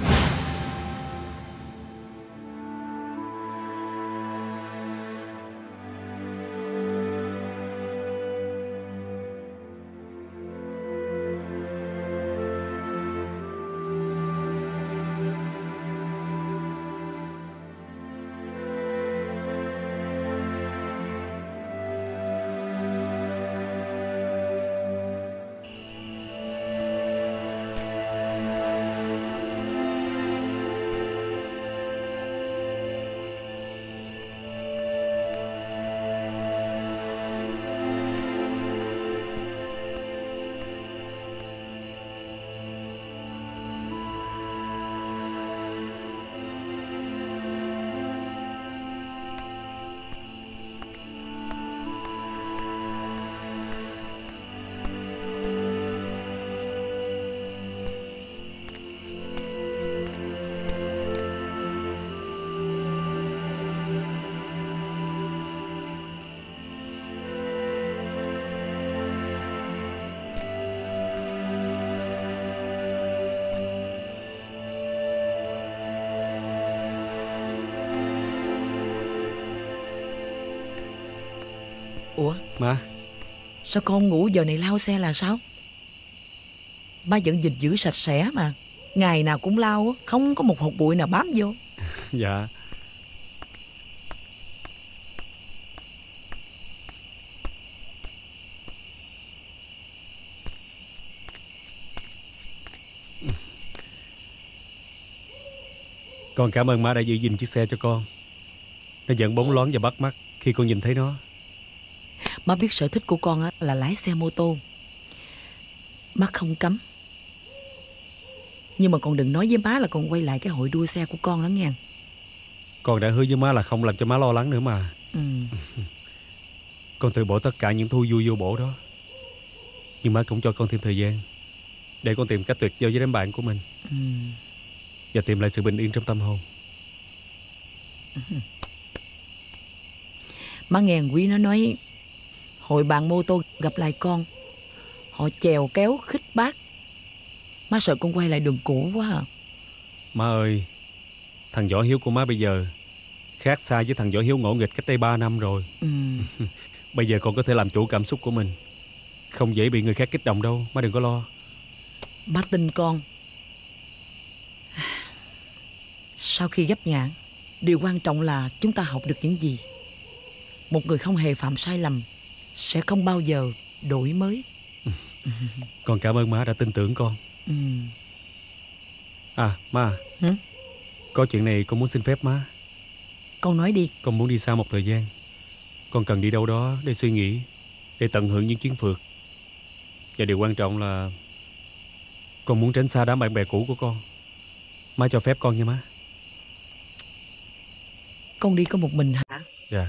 Ủa, Má, sao con ngủ giờ này lau xe là sao? Má vẫn gìn giữ sạch sẽ mà. Ngày nào cũng lau á, không có một hột bụi nào bám vô. dạ. Con cảm ơn má đã giữ gìn chiếc xe cho con. Nó vẫn bóng loáng và bắt mắt khi con nhìn thấy nó. Má biết sở thích của con á là lái xe mô tô. Má không cấm. Nhưng mà con đừng nói với má là con quay lại cái hội đua xe của con đó nha. Con đã hứa với má là không làm cho má lo lắng nữa mà. Con từ bỏ tất cả những thú vui vô bổ đó. Nhưng má cũng cho con thêm thời gian để con tìm cách tuyệt giao với đám bạn của mình. Và tìm lại sự bình yên trong tâm hồn. Má nghe thằng Quý nó nói hội bạn mô tô gặp lại con, họ chèo kéo khích bác. Má sợ con quay lại đường cũ quá à. Má ơi, thằng Võ Hiếu của má bây giờ khác xa với thằng Võ Hiếu ngỗ nghịch cách đây 3 năm rồi. Bây giờ con có thể làm chủ cảm xúc của mình, không dễ bị người khác kích động đâu. Má đừng có lo. Má tin con. Sau khi gấp nhãn, điều quan trọng là chúng ta học được những gì. Một người không hề phạm sai lầm sẽ không bao giờ đổi mới. Con cảm ơn má đã tin tưởng con. À má, có chuyện này con muốn xin phép má. Con nói đi. Con muốn đi xa một thời gian. Con cần đi đâu đó để suy nghĩ, để tận hưởng những chuyến phượt. Và điều quan trọng là con muốn tránh xa đám bạn bè cũ của con. Má cho phép con nha má. Con đi có một mình hả? Dạ.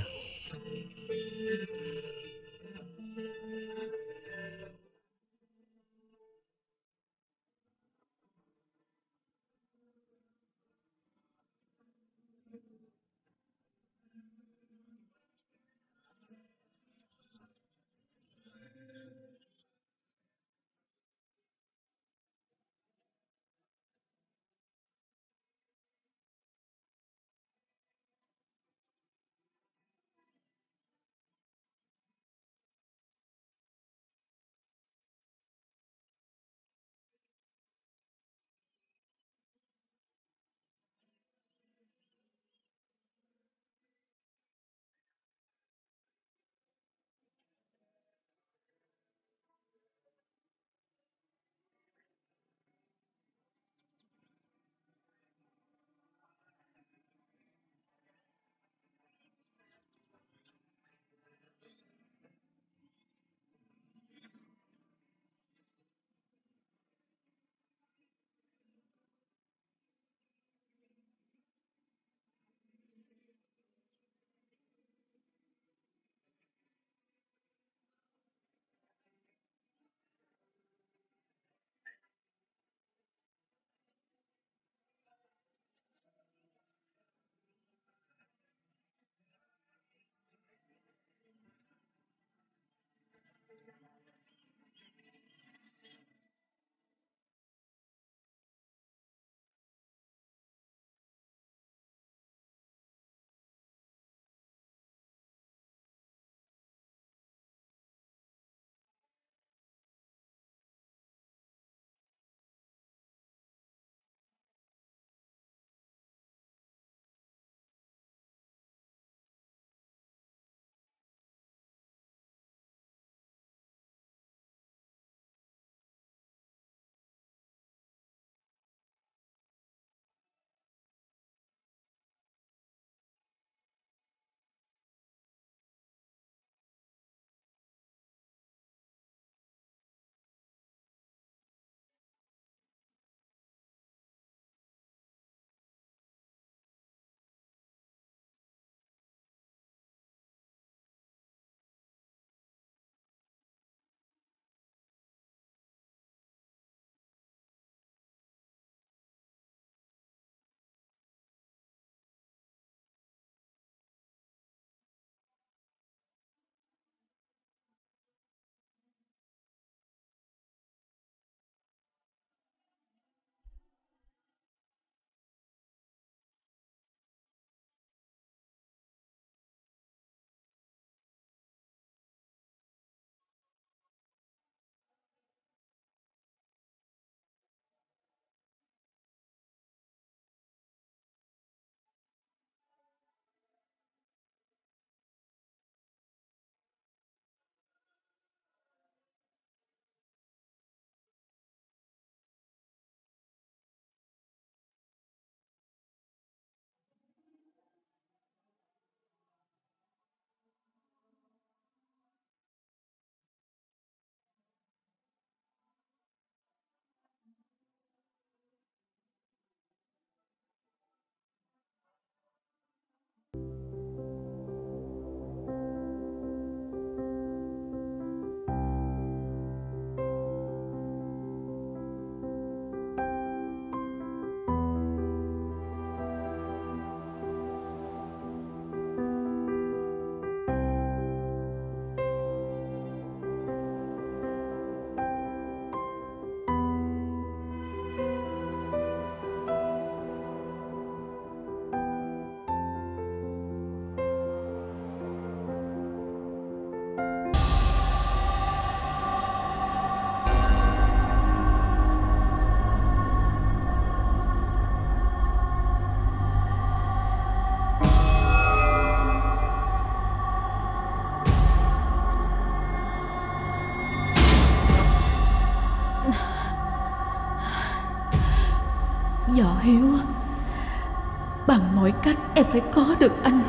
Nhỏ Hiếu, bằng mọi cách em phải có được anh.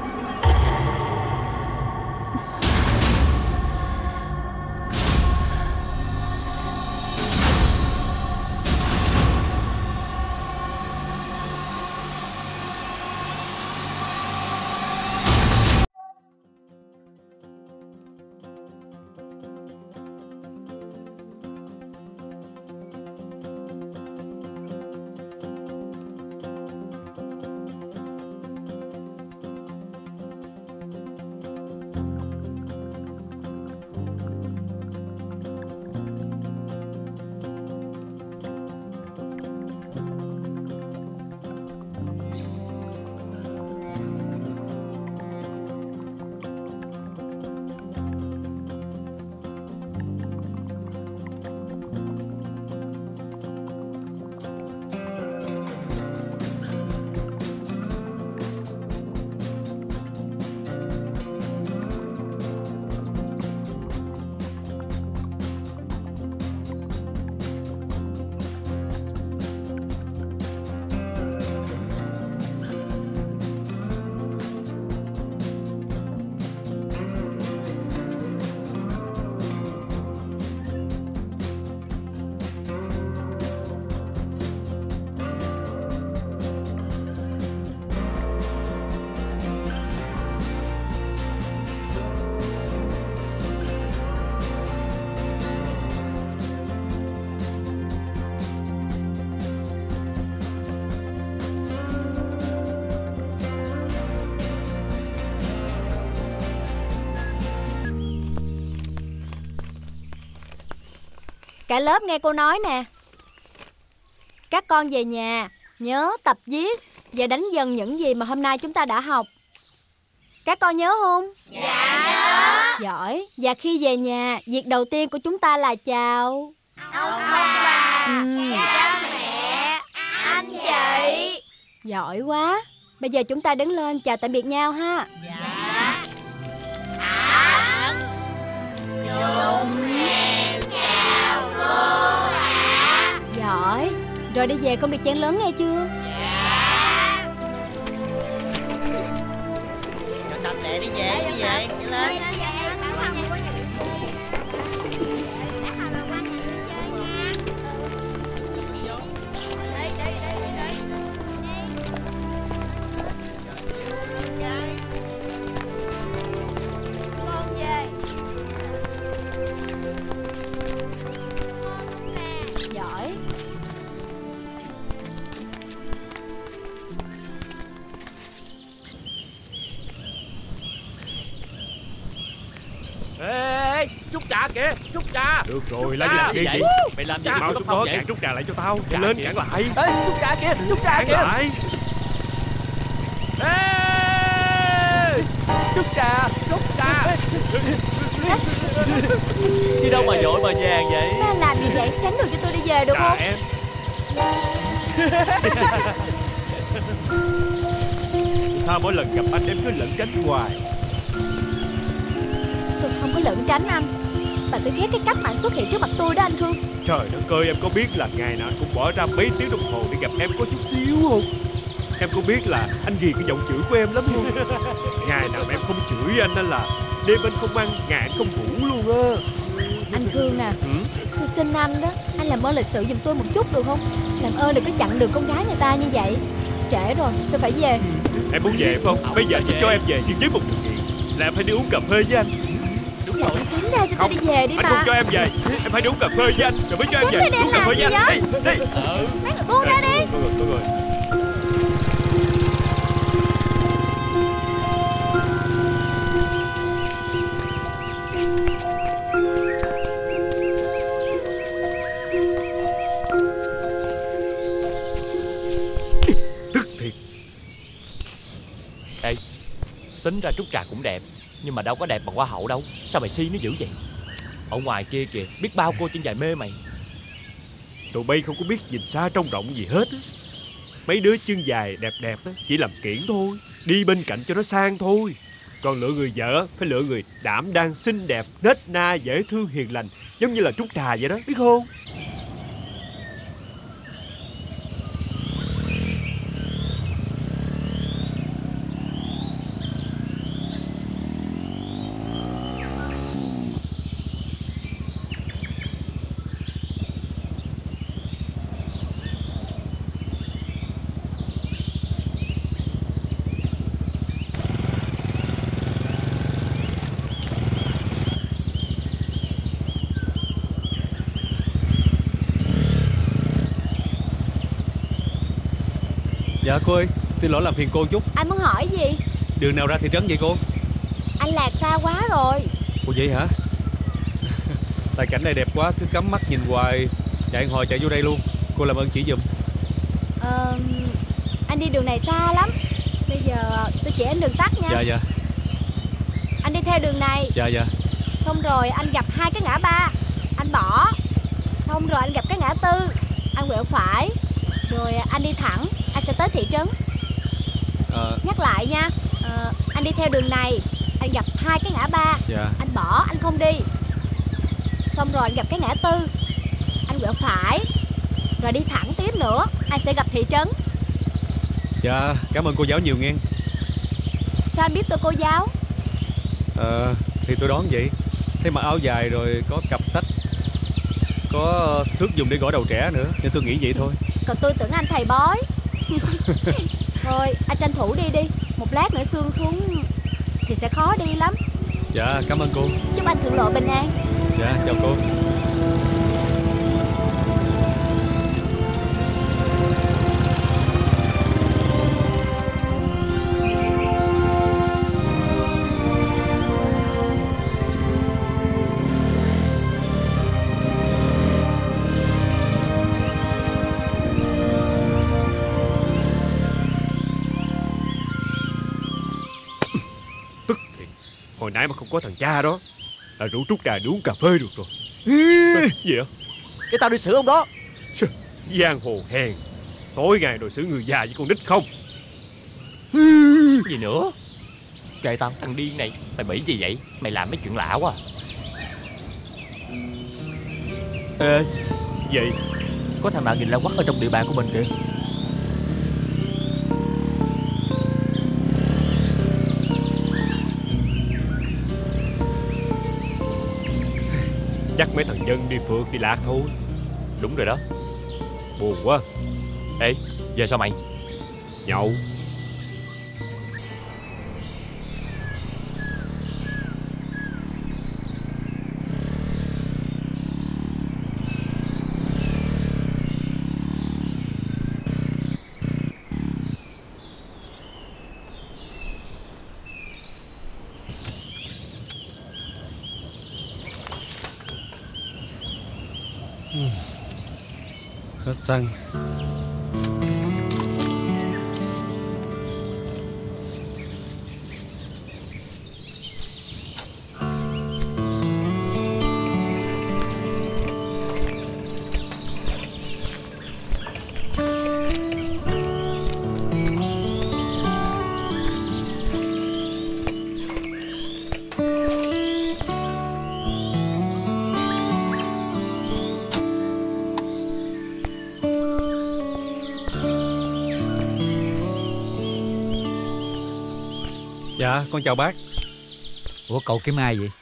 Cả lớp nghe cô nói nè. Các con về nhà nhớ tập viết và đánh dần những gì mà hôm nay chúng ta đã học. Các con nhớ không? Dạ nhớ. Giỏi. Và khi về nhà, việc đầu tiên của chúng ta là chào ông bà, cha mẹ, anh chị. Giỏi quá. Bây giờ chúng ta đứng lên chào tạm biệt nhau ha. Dạ. Chúng em chào cô ạ. Giỏi. Rồi đi về không được chen lớn nghe chưa? Dạ. Cho tập đệ đi về, đi lên. Giỏi. Ê, Trúc Trà kìa, Trúc Trà. Được rồi, làm gì vậy? Mày làm gì mau xuống đó cản Trúc Trà lại cho tao. Nhanh lên cản lại. Ê, Trúc Trà kìa, Trúc Trà kìa. Lại. Ê, Trúc Trà, Trúc Trà. Đi đâu mà vội mà vàng vậy? Ba làm gì vậy? Tránh đường cho tôi đi về được không? Em. Sao mỗi lần gặp anh em cứ lẩn tránh hoài? Tôi không có lẩn tránh anh, mà tôi ghét cái cách mà anh xuất hiện trước mặt tôi đó anh Khương. Trời đất ơi, em có biết là ngày nào anh cũng bỏ ra mấy tiếng đồng hồ để gặp em có chút xíu không? Em có biết là anh ghiền cái giọng chửi của em lắm không? Ngày nào mà em không chửi anh nên là đêm anh không ăn, ngày anh không ngủ luôn á. Anh Khương à, tôi xin anh đó, anh làm ơn lịch sự giùm tôi một chút được không? Làm ơn đừng có chặn đường con gái người ta như vậy. Trễ rồi, tôi phải về. Em muốn về phải không? Bây giờ chỉ cho em về nhưng với một điều kiện là em phải đi uống cà phê với anh. Đúng rồi. Tránh ra cho tôi đi về đi mà. Anh không cho em về, em phải đi uống cà phê với anh rồi mới cho em về. Uống cà phê với anh. Đi. Mấy người buông ra đi. Có rồi. Tức thiệt. Ê, tính ra Trúc Trà cũng đẹp, nhưng mà đâu có đẹp bằng Hoa hậu đâu. Sao mày si nó dữ vậy? Ở ngoài kia kìa, biết bao cô trên dài mê mày. Tụi bay không có biết nhìn xa trông rộng gì hết á. Mấy đứa chân dài đẹp đẹp á chỉ làm kiển thôi, đi bên cạnh cho nó sang thôi. Còn lựa người vợ phải lựa người đảm đang xinh đẹp, nết na, dễ thương, hiền lành, giống như là Trúc Trà vậy đó, biết không? Dạ cô ơi, xin lỗi làm phiền cô chút. Anh muốn hỏi gì? Đường nào ra thị trấn vậy cô? Anh lạc xa quá rồi. Ủa vậy hả? Tại cảnh này đẹp quá, cứ cắm mắt nhìn hoài. Chạy hồi chạy vô đây luôn. Cô làm ơn chỉ giùm. Anh đi đường này xa lắm. Bây giờ tôi chỉ anh đường tắt nha. Dạ dạ. Anh đi theo đường này. Dạ dạ. Xong rồi anh gặp 2 cái ngã ba, anh bỏ. Xong rồi anh gặp cái ngã tư, anh quẹo phải. Rồi anh đi thẳng, anh sẽ tới thị trấn. Nhắc lại nha. Anh đi theo đường này, anh gặp 2 cái ngã ba. Dạ. Anh bỏ, anh không đi. Xong rồi anh gặp cái ngã tư, anh quẹo phải. Rồi đi thẳng tiếp nữa, anh sẽ gặp thị trấn. Dạ, cảm ơn cô giáo nhiều nghe. Sao anh biết tôi cô giáo? Thì tôi đoán vậy. Thấy mặc áo dài rồi có cặp sách, có thước dùng để gõ đầu trẻ nữa, nên tôi nghĩ vậy thôi. Còn tôi tưởng anh thầy bói. Thôi anh tranh thủ đi đi. Một lát nữa Sương xuống thì sẽ khó đi lắm. Dạ, cảm ơn cô. Chúc anh thượng lộ bình an. Dạ, chào cô. Hồi nãy mà không có thằng cha đó là rủ Trúc Trà đi uống cà phê được rồi. Gì vậy? Cái tao đi xử ông đó. Giang hồ hèn, tối ngày đòi xử người già với con nít không. Gì nữa? Kệ tao. Thằng điên này, mày bị gì vậy? Mày làm mấy chuyện lạ quá. Ê, gì? Có thằng nào nhìn la quắc ở trong địa bàn của mình kìa. Chắc mấy thằng dân đi phượt đi lạc thôi. Đúng rồi đó. Buồn quá. Ê, giờ sao mày? Nhậu. Hết xăng. Dạ, con chào bác. Ủa cậu kiếm ai vậy?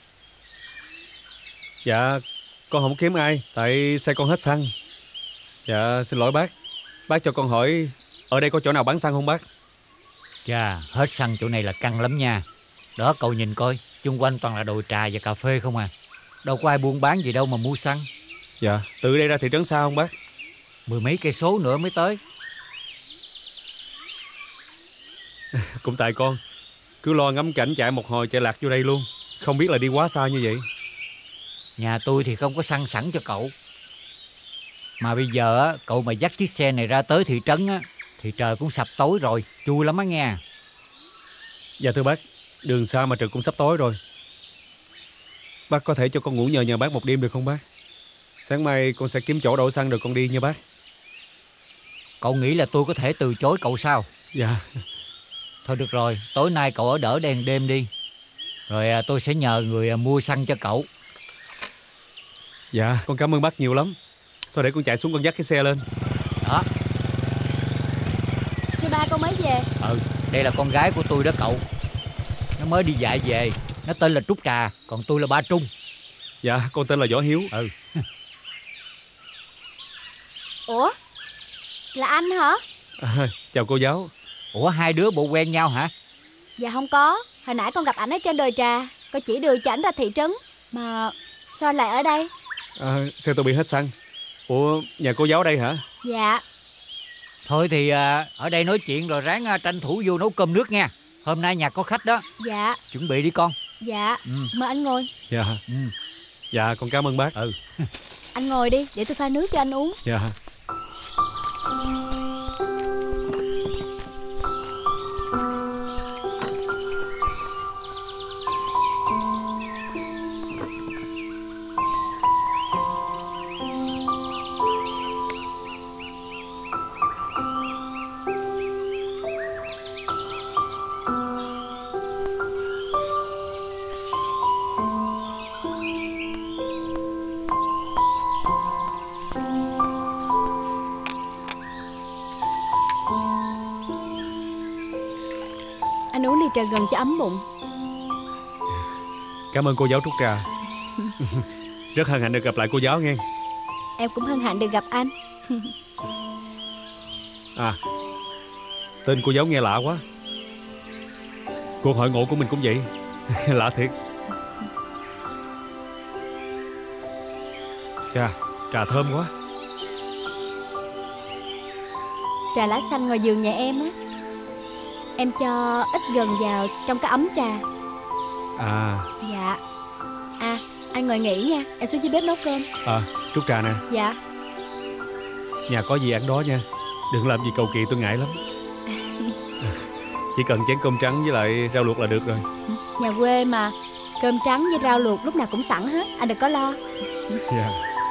Dạ, con không kiếm ai, tại xe con hết xăng. Dạ, xin lỗi bác. Bác cho con hỏi, ở đây có chỗ nào bán xăng không bác? Chà, hết xăng chỗ này là căng lắm nha. Đó cậu nhìn coi, chung quanh toàn là đồi trà và cà phê không à. Đâu có ai buôn bán gì đâu mà mua xăng. Dạ, từ đây ra thị trấn xa không bác? 10 mấy cây số nữa mới tới. Cũng tại con cứ lo ngắm cảnh chạy một hồi chạy lạc vô đây luôn. Không biết là đi quá xa như vậy. Nhà tôi thì không có xăng sẵn cho cậu. Mà bây giờ á, cậu mà dắt chiếc xe này ra tới thị trấn á, thì trời cũng sập tối rồi, chua lắm á nghe. Dạ thưa bác, đường xa mà trời cũng sắp tối rồi. Bác có thể cho con ngủ nhờ bác một đêm được không bác? Sáng mai con sẽ kiếm chỗ đổ xăng rồi con đi nha bác. Cậu nghĩ là tôi có thể từ chối cậu sao? Dạ. Thôi được rồi, tối nay cậu ở đỡ đèn đêm đi. Rồi tôi sẽ nhờ người mua xăng cho cậu. Dạ, con cảm ơn bác nhiều lắm. Thôi để con chạy xuống con dắt cái xe lên. Đó. Thì ba con mới về. Đây là con gái của tôi đó cậu. Nó mới đi dạy về. Nó tên là Trúc Trà, còn tôi là Ba Trung. Dạ, con tên là Võ Hiếu. Ủa? Là anh hả? Chào cô giáo. Ủa, hai đứa bộ quen nhau hả? Dạ không có. Hồi nãy con gặp ảnh ở trên đồi trà. Con chỉ đưa cho ảnh ra thị trấn. Mà sao anh lại ở đây? Xe tôi bị hết xăng. Ủa, nhà cô giáo đây hả? Dạ. Thôi thì ở đây nói chuyện rồi ráng tranh thủ vô nấu cơm nước nha. Hôm nay nhà có khách đó. Dạ. Chuẩn bị đi con. Dạ. Mời anh ngồi. Dạ. Dạ con cảm ơn bác. Anh ngồi đi, để tôi pha nước cho anh uống. Dạ. Anh uống ly trà gừng cho ấm bụng. Cảm ơn cô giáo Trúc Trà. Rất hân hạnh được gặp lại cô giáo nghe. Em cũng hân hạnh được gặp anh. À, tên cô giáo nghe lạ quá. Cuộc hội ngộ của mình cũng vậy. Lạ thiệt. Chà, trà thơm quá. Trà lá xanh ngoài giường nhà em á. Em cho ít gừng vào trong cái ấm trà. À. Dạ. À, anh ngồi nghỉ nha, em xuống dưới bếp nấu cơm. À, Trúc Trà nè. Dạ. Nhà có gì ăn đó nha. Đừng làm gì cầu kỳ, tôi ngại lắm. Chỉ cần chén cơm trắng với lại rau luộc là được rồi. Nhà quê mà, cơm trắng với rau luộc lúc nào cũng sẵn hết, anh đừng có lo. Dạ.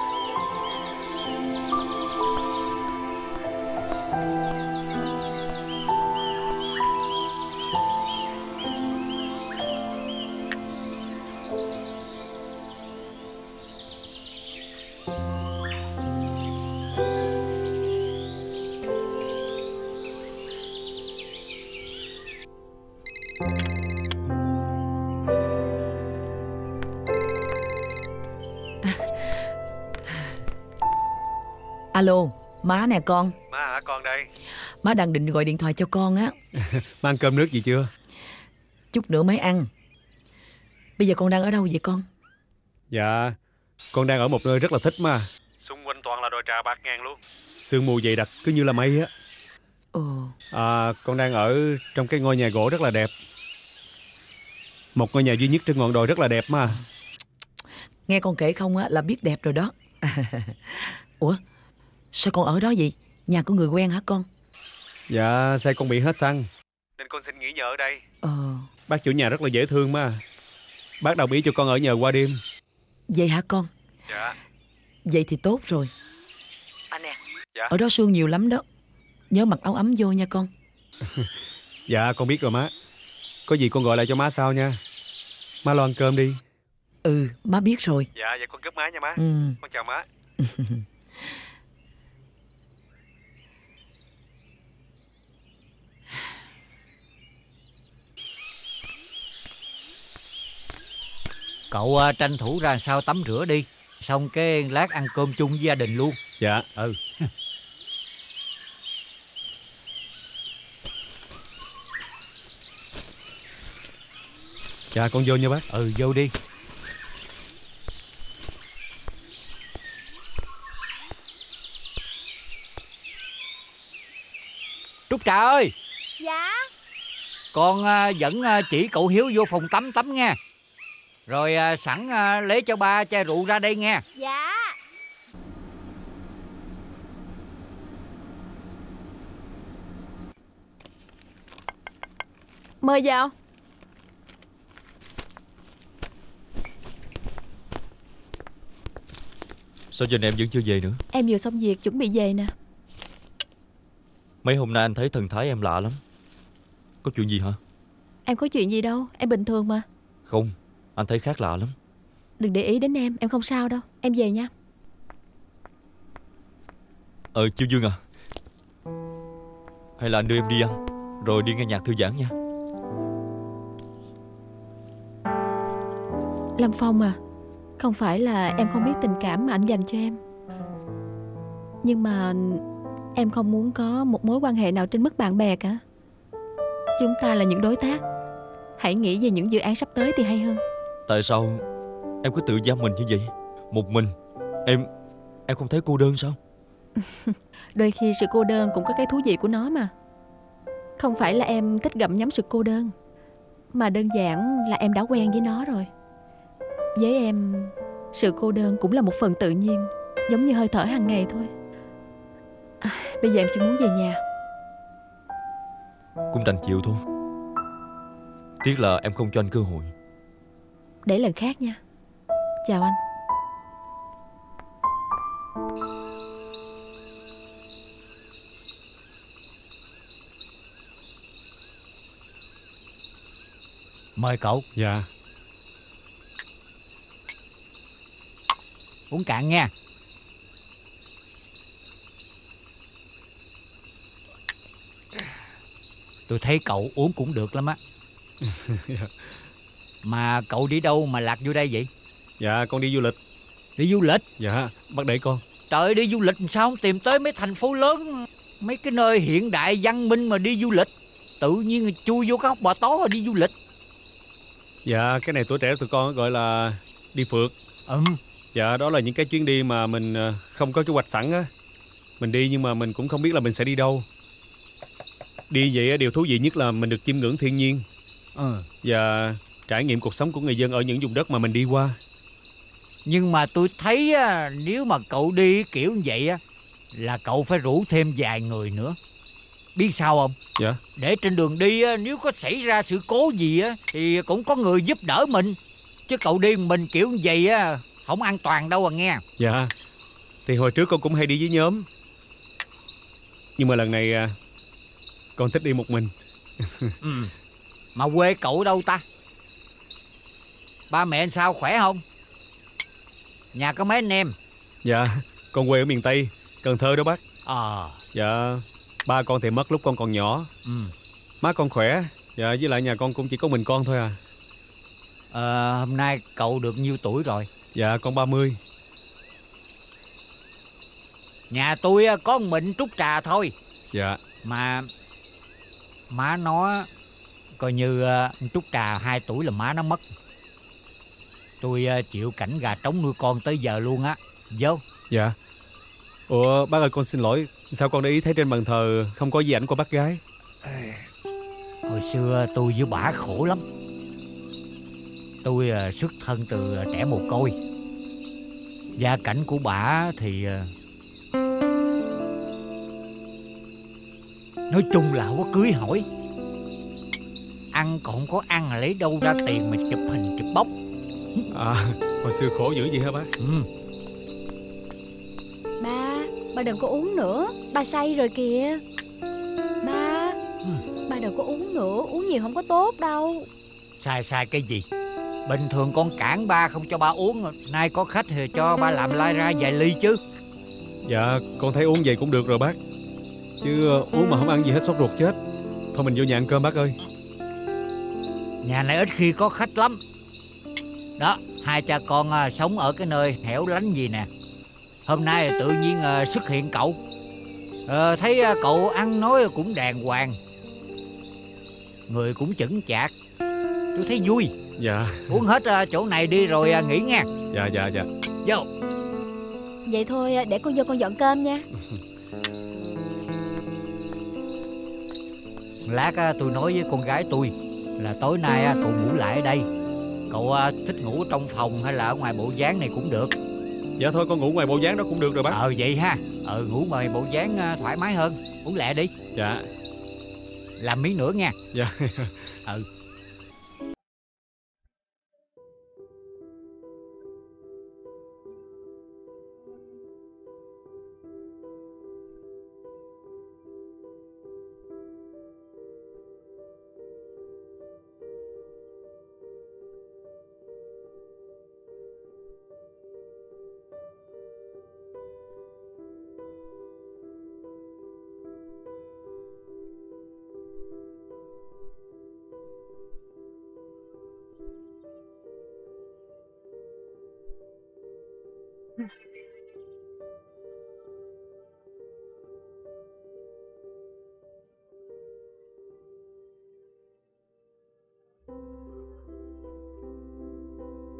Alo, má nè con. Má hả, con đây. Má đang định gọi điện thoại cho con á. Má ăn cơm nước gì chưa? Chút nữa mới ăn. Bây giờ con đang ở đâu vậy con? Dạ, con đang ở một nơi rất là thích mà. Xung quanh toàn là đồi trà bạt ngàn luôn. Sương mù dày đặc cứ như là mây á. À, con đang ở trong cái ngôi nhà gỗ rất là đẹp. Một ngôi nhà duy nhất trên ngọn đồi rất là đẹp mà. Nghe con kể không á là biết đẹp rồi đó. Ủa, sao con ở đó vậy? Nhà của người quen hả con? Dạ, xe con bị hết xăng nên con xin nghỉ nhờ ở đây. Bác chủ nhà rất là dễ thương mà. Bác đồng ý cho con ở nhờ qua đêm. Vậy hả con? Dạ. Vậy thì tốt rồi. Anh nè. Dạ. Ở đó sương nhiều lắm đó. Nhớ mặc áo ấm vô nha con. Dạ, con biết rồi má. Có gì con gọi lại cho má sau nha. Má lo ăn cơm đi. Ừ, má biết rồi. Dạ, vậy con cướp má nha má. Con chào má. Cậu tranh thủ ra sao tắm rửa đi. Xong cái lát ăn cơm chung với gia đình luôn. Dạ. Dạ, con vô nha bác. Vô đi. Trúc Trà ơi. Dạ. Con dẫn chỉ cậu Hiếu vô phòng tắm nha. Rồi sẵn lấy cho ba chai rượu ra đây nha. Dạ. Mời vào. Sao giờ này em vẫn chưa về nữa? Em vừa xong việc chuẩn bị về nè. Mấy hôm nay anh thấy thần thái em lạ lắm. Có chuyện gì hả? Em có chuyện gì đâu, em bình thường mà. Không, anh thấy khác lạ lắm. Đừng để ý đến em không sao đâu. Em về nha. Chiêu Dương à, hay là anh đưa em đi ăn rồi đi nghe nhạc thư giãn nha. Lâm Phong à, không phải là em không biết tình cảm mà anh dành cho em, nhưng mà em không muốn có một mối quan hệ nào trên mức bạn bè cả. Chúng ta là những đối tác. Hãy nghĩ về những dự án sắp tới thì hay hơn. Tại sao em cứ tự giam mình như vậy? Một mình em không thấy cô đơn sao? Đôi khi sự cô đơn cũng có cái thú vị của nó mà. Không phải là em thích gặm nhấm sự cô đơn, mà đơn giản là em đã quen với nó rồi. Với em, sự cô đơn cũng là một phần tự nhiên, giống như hơi thở hàng ngày thôi. Bây giờ em chỉ muốn về nhà. Cũng đành chịu thôi. Tiếc là em không cho anh cơ hội. Để lần khác nha. Chào anh. Mời cậu. Dạ. Uống cạn nha. Tôi thấy cậu uống cũng được lắm á. Mà cậu đi đâu mà lạc vô đây vậy? Dạ con đi du lịch. Đi du lịch? Dạ bác để con. Trời ơi, đi du lịch sao không tìm tới mấy thành phố lớn, mấy cái nơi hiện đại văn minh mà đi du lịch? Tự nhiên chui vô cái hốc bò tó rồi đi du lịch. Dạ cái này tuổi trẻ tụi con gọi là đi phượt. Dạ đó là những cái chuyến đi mà mình không có kế hoạch sẵn á. Mình đi nhưng mà mình cũng không biết là mình sẽ đi đâu. Đi vậy điều thú vị nhất là mình được chiêm ngưỡng thiên nhiên và trải nghiệm cuộc sống của người dân ở những vùng đất mà mình đi qua. Nhưng mà tôi thấy nếu mà cậu đi kiểu như vậy á, là cậu phải rủ thêm vài người nữa. Biết sao không? Dạ. Để trên đường đi á, nếu có xảy ra sự cố gì á thì cũng có người giúp đỡ mình. Chứ cậu đi mình kiểu như vậy á, không an toàn đâu nghe. Dạ. Thì hồi trước con cũng hay đi với nhóm, nhưng mà lần này con thích đi một mình. Mà quê cậu đâu ta? Ba mẹ sao khỏe không? Nhà có mấy anh em? Dạ con quê ở miền Tây, Cần Thơ đó bác. Dạ ba con thì mất lúc con còn nhỏ. Má con khỏe. Dạ với lại nhà con cũng chỉ có mình con thôi à. Hôm nay cậu được nhiêu tuổi rồi? Dạ con 30. Nhà tôi có một mình trút trà thôi. Dạ. Mà má nó coi như trút trà 2 tuổi là má nó mất. Tôi chịu cảnh gà trống nuôi con tới giờ luôn á. Vô. Dạ. Ủa bác ơi con xin lỗi, sao con để ý thấy trên bàn thờ không có di ảnh của bác gái? Hồi xưa tôi với bả khổ lắm. Tôi xuất thân từ trẻ mồ côi. Gia cảnh của bả thì nói chung là không có cưới hỏi. Ăn còn không có ăn là lấy đâu ra tiền mà chụp hình chụp bóc. Hồi xưa khổ dữ gì hả bác? Ba đừng có uống nữa, ba say rồi kìa. Ba đừng có uống nữa, uống nhiều không có tốt đâu. Sai cái gì? Bình thường con cản ba không cho ba uống. Nay có khách thì cho ba làm lai ra vài ly chứ. Dạ con thấy uống vậy cũng được rồi bác. Chứ uống mà không ăn gì hết sốt ruột chết. Thôi mình vô nhà ăn cơm bác ơi. Nhà này ít khi có khách lắm. Đó, hai cha con sống ở cái nơi hẻo lánh gì nè. Hôm nay tự nhiên xuất hiện cậu. Thấy cậu ăn nói cũng đàng hoàng, người cũng chững chạc. Tôi thấy vui. Dạ. Uống hết chỗ này đi rồi nghỉ nha. Dạ. Vô. Vậy thôi để con vô con dọn cơm nha. Lát tôi nói với con gái tôi là tối nay cậu ngủ lại ở đây. Cậu thích ngủ trong phòng hay là ở ngoài bộ dáng này cũng được. Dạ thôi con ngủ ngoài bộ dáng đó cũng được rồi bác. Vậy ha. Ngủ ngoài bộ dáng thoải mái hơn. Uống lẹ đi. Dạ. Làm miếng nữa nha. Dạ.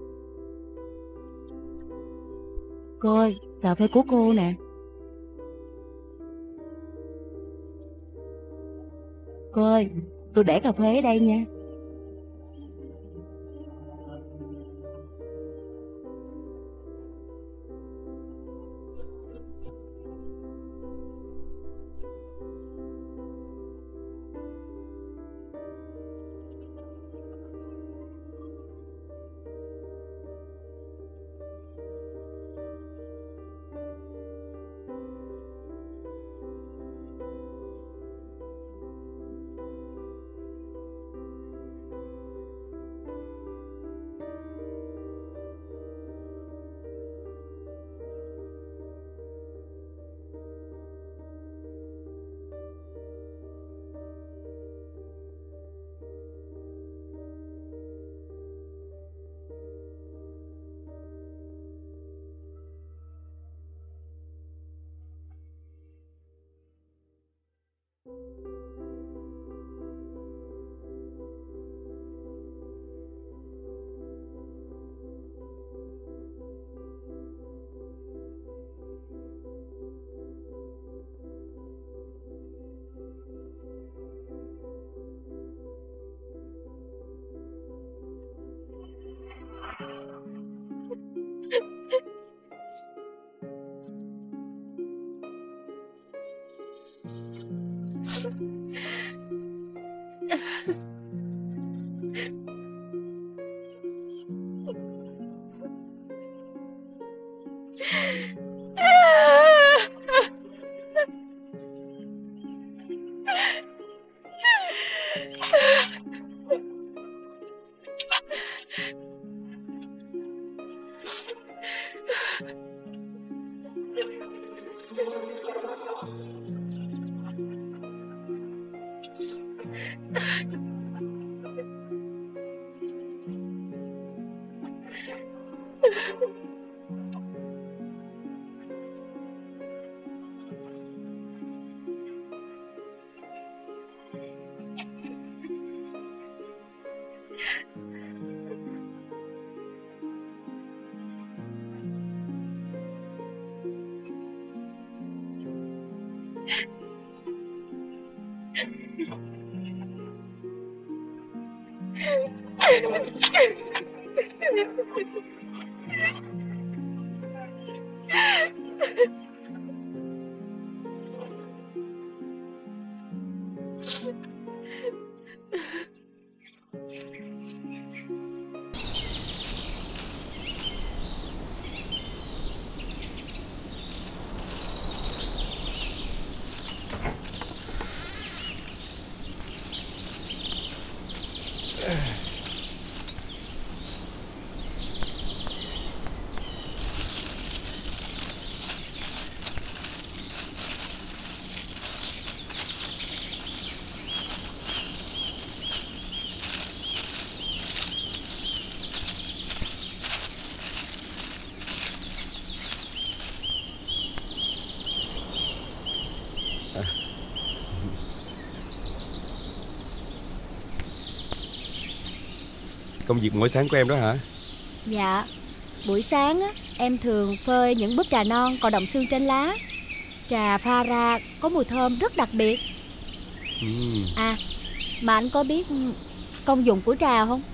Cô ơi, cà phê của cô nè. Cô ơi, tôi để cà phê ở đây nha. Công việc mỗi sáng của em đó hả? Dạ. Buổi sáng á, em thường phơi những búp trà non còn đọng sương trên lá. Trà pha ra có mùi thơm rất đặc biệt. À, mà anh có biết công dụng của trà không?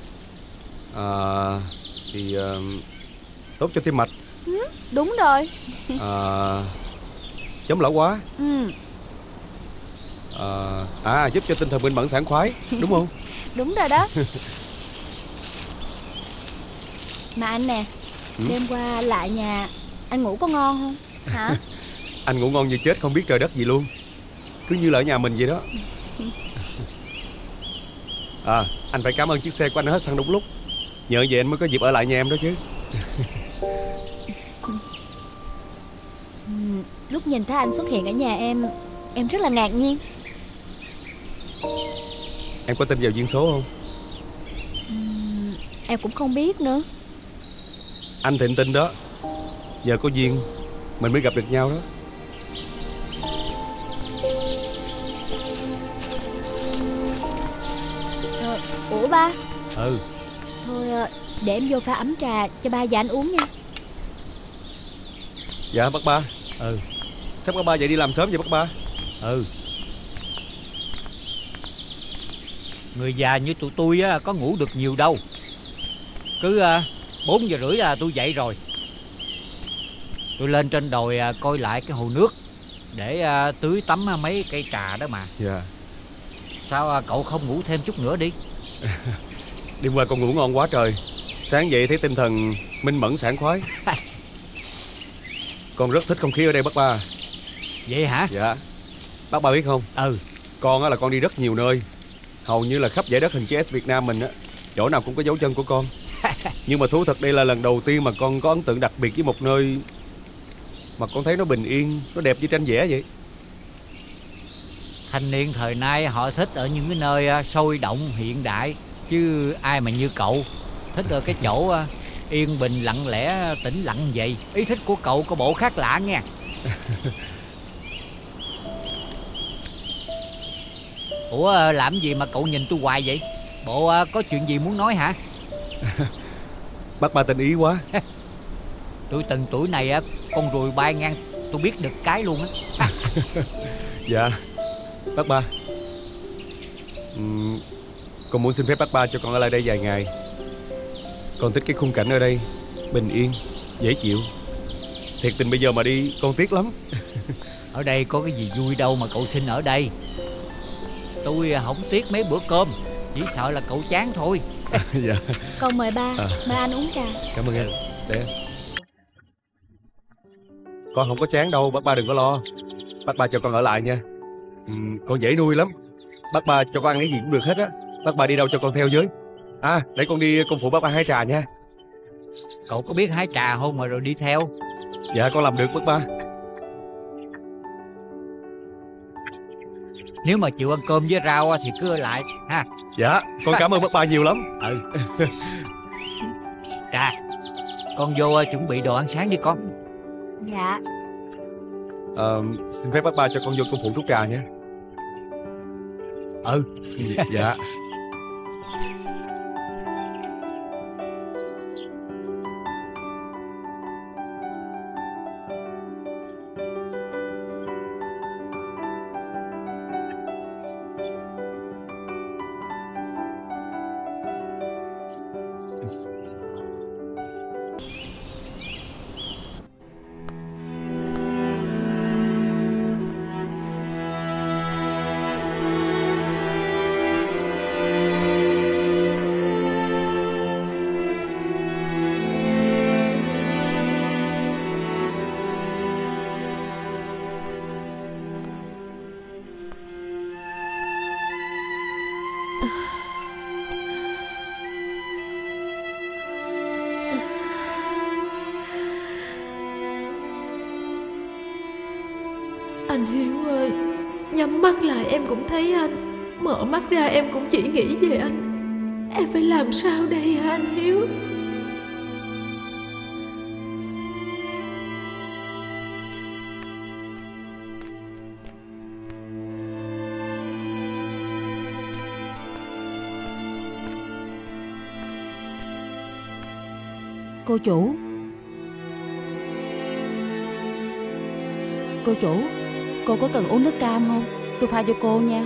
Thì tốt cho tim mạch. Đúng rồi. Chống lão hóa. Giúp cho tinh thần minh mẫn sảng khoái, đúng không? Đúng rồi đó. Mà anh nè, đêm qua lại nhà anh ngủ có ngon không? Hả? Anh ngủ ngon như chết không biết trời đất gì luôn. Cứ như là ở nhà mình vậy đó. Anh phải cảm ơn chiếc xe của anh hết xăng đúng lúc. Nhờ vậy anh mới có dịp ở lại nhà em đó chứ. Lúc nhìn thấy anh xuất hiện ở nhà em rất là ngạc nhiên. Em có tin vào duyên số không? Em cũng không biết nữa. Anh thì anh tin đó. Nhờ có duyên mình mới gặp được nhau đó. Ủa ba? Thôi để em vô pha ấm trà cho ba và anh uống nha. Dạ bác ba. Sắp bác ba dậy đi làm sớm vậy bác ba. Người già như tụi tôi á, có ngủ được nhiều đâu. Cứ 4 giờ rưỡi là tôi dậy rồi. Tôi lên trên đồi coi lại cái hồ nước để tưới tắm mấy cây trà đó mà. Dạ. Sao cậu không ngủ thêm chút nữa đi? Đêm qua con ngủ ngon quá trời. Sáng dậy thấy tinh thần minh mẫn sảng khoái. Con rất thích không khí ở đây bác ba. Vậy hả? Dạ. Bác ba biết không? Con là con đi rất nhiều nơi, hầu như là khắp dãy đất hình chữ S Việt Nam mình á, chỗ nào cũng có dấu chân của con. Nhưng mà thú thật đây là lần đầu tiên mà con có ấn tượng đặc biệt với một nơi mà con thấy nó bình yên, nó đẹp như tranh vẽ vậy. Thanh niên thời nay họ thích ở những cái nơi sôi động hiện đại, chứ ai mà như cậu thích ở cái chỗ yên bình lặng lẽ tĩnh lặng vậy. Ý thích của cậu có bộ khác lạ nghe. Ủa làm gì mà cậu nhìn tôi hoài vậy? Bộ có chuyện gì muốn nói hả? Bác ba tình ý quá. Tôi từng tuổi này con ruồi bay ngang tôi biết được cái luôn á. Dạ bác ba, con muốn xin phép bác ba cho con ở lại đây vài ngày. Con thích cái khung cảnh ở đây, bình yên, dễ chịu. Thiệt tình bây giờ mà đi con tiếc lắm. Ở đây có cái gì vui đâu mà cậu xin ở đây. Tôi không tiếc mấy bữa cơm, chỉ sợ là cậu chán thôi. Dạ. Con mời ba, mời anh uống trà. Cảm ơn em. Để con không có chán đâu, bác ba đừng có lo. Bác ba cho con ở lại nha. Con dễ nuôi lắm. Bác ba cho con ăn cái gì cũng được hết á. Bác ba đi đâu cho con theo với. Để con đi con phụ bác ba hái trà nha. Cậu có biết hái trà không mà rồi đi theo? Dạ con làm được bác ba. Nếu mà chịu ăn cơm với rau thì cứ ở lại ha. Dạ con cảm ơn bác ba nhiều lắm. Trà, con vô chuẩn bị đồ ăn sáng đi con. Dạ. Xin phép bác ba cho con vô con phụ trúc trà nha. Dạ. Anh Hiếu ơi, nhắm mắt lại em cũng thấy anh, mở mắt ra em cũng chỉ nghĩ về anh. Em phải làm sao đây hả anh Hiếu? Cô chủ. Cô chủ, cô có cần uống nước cam không? Tôi pha cho cô nha.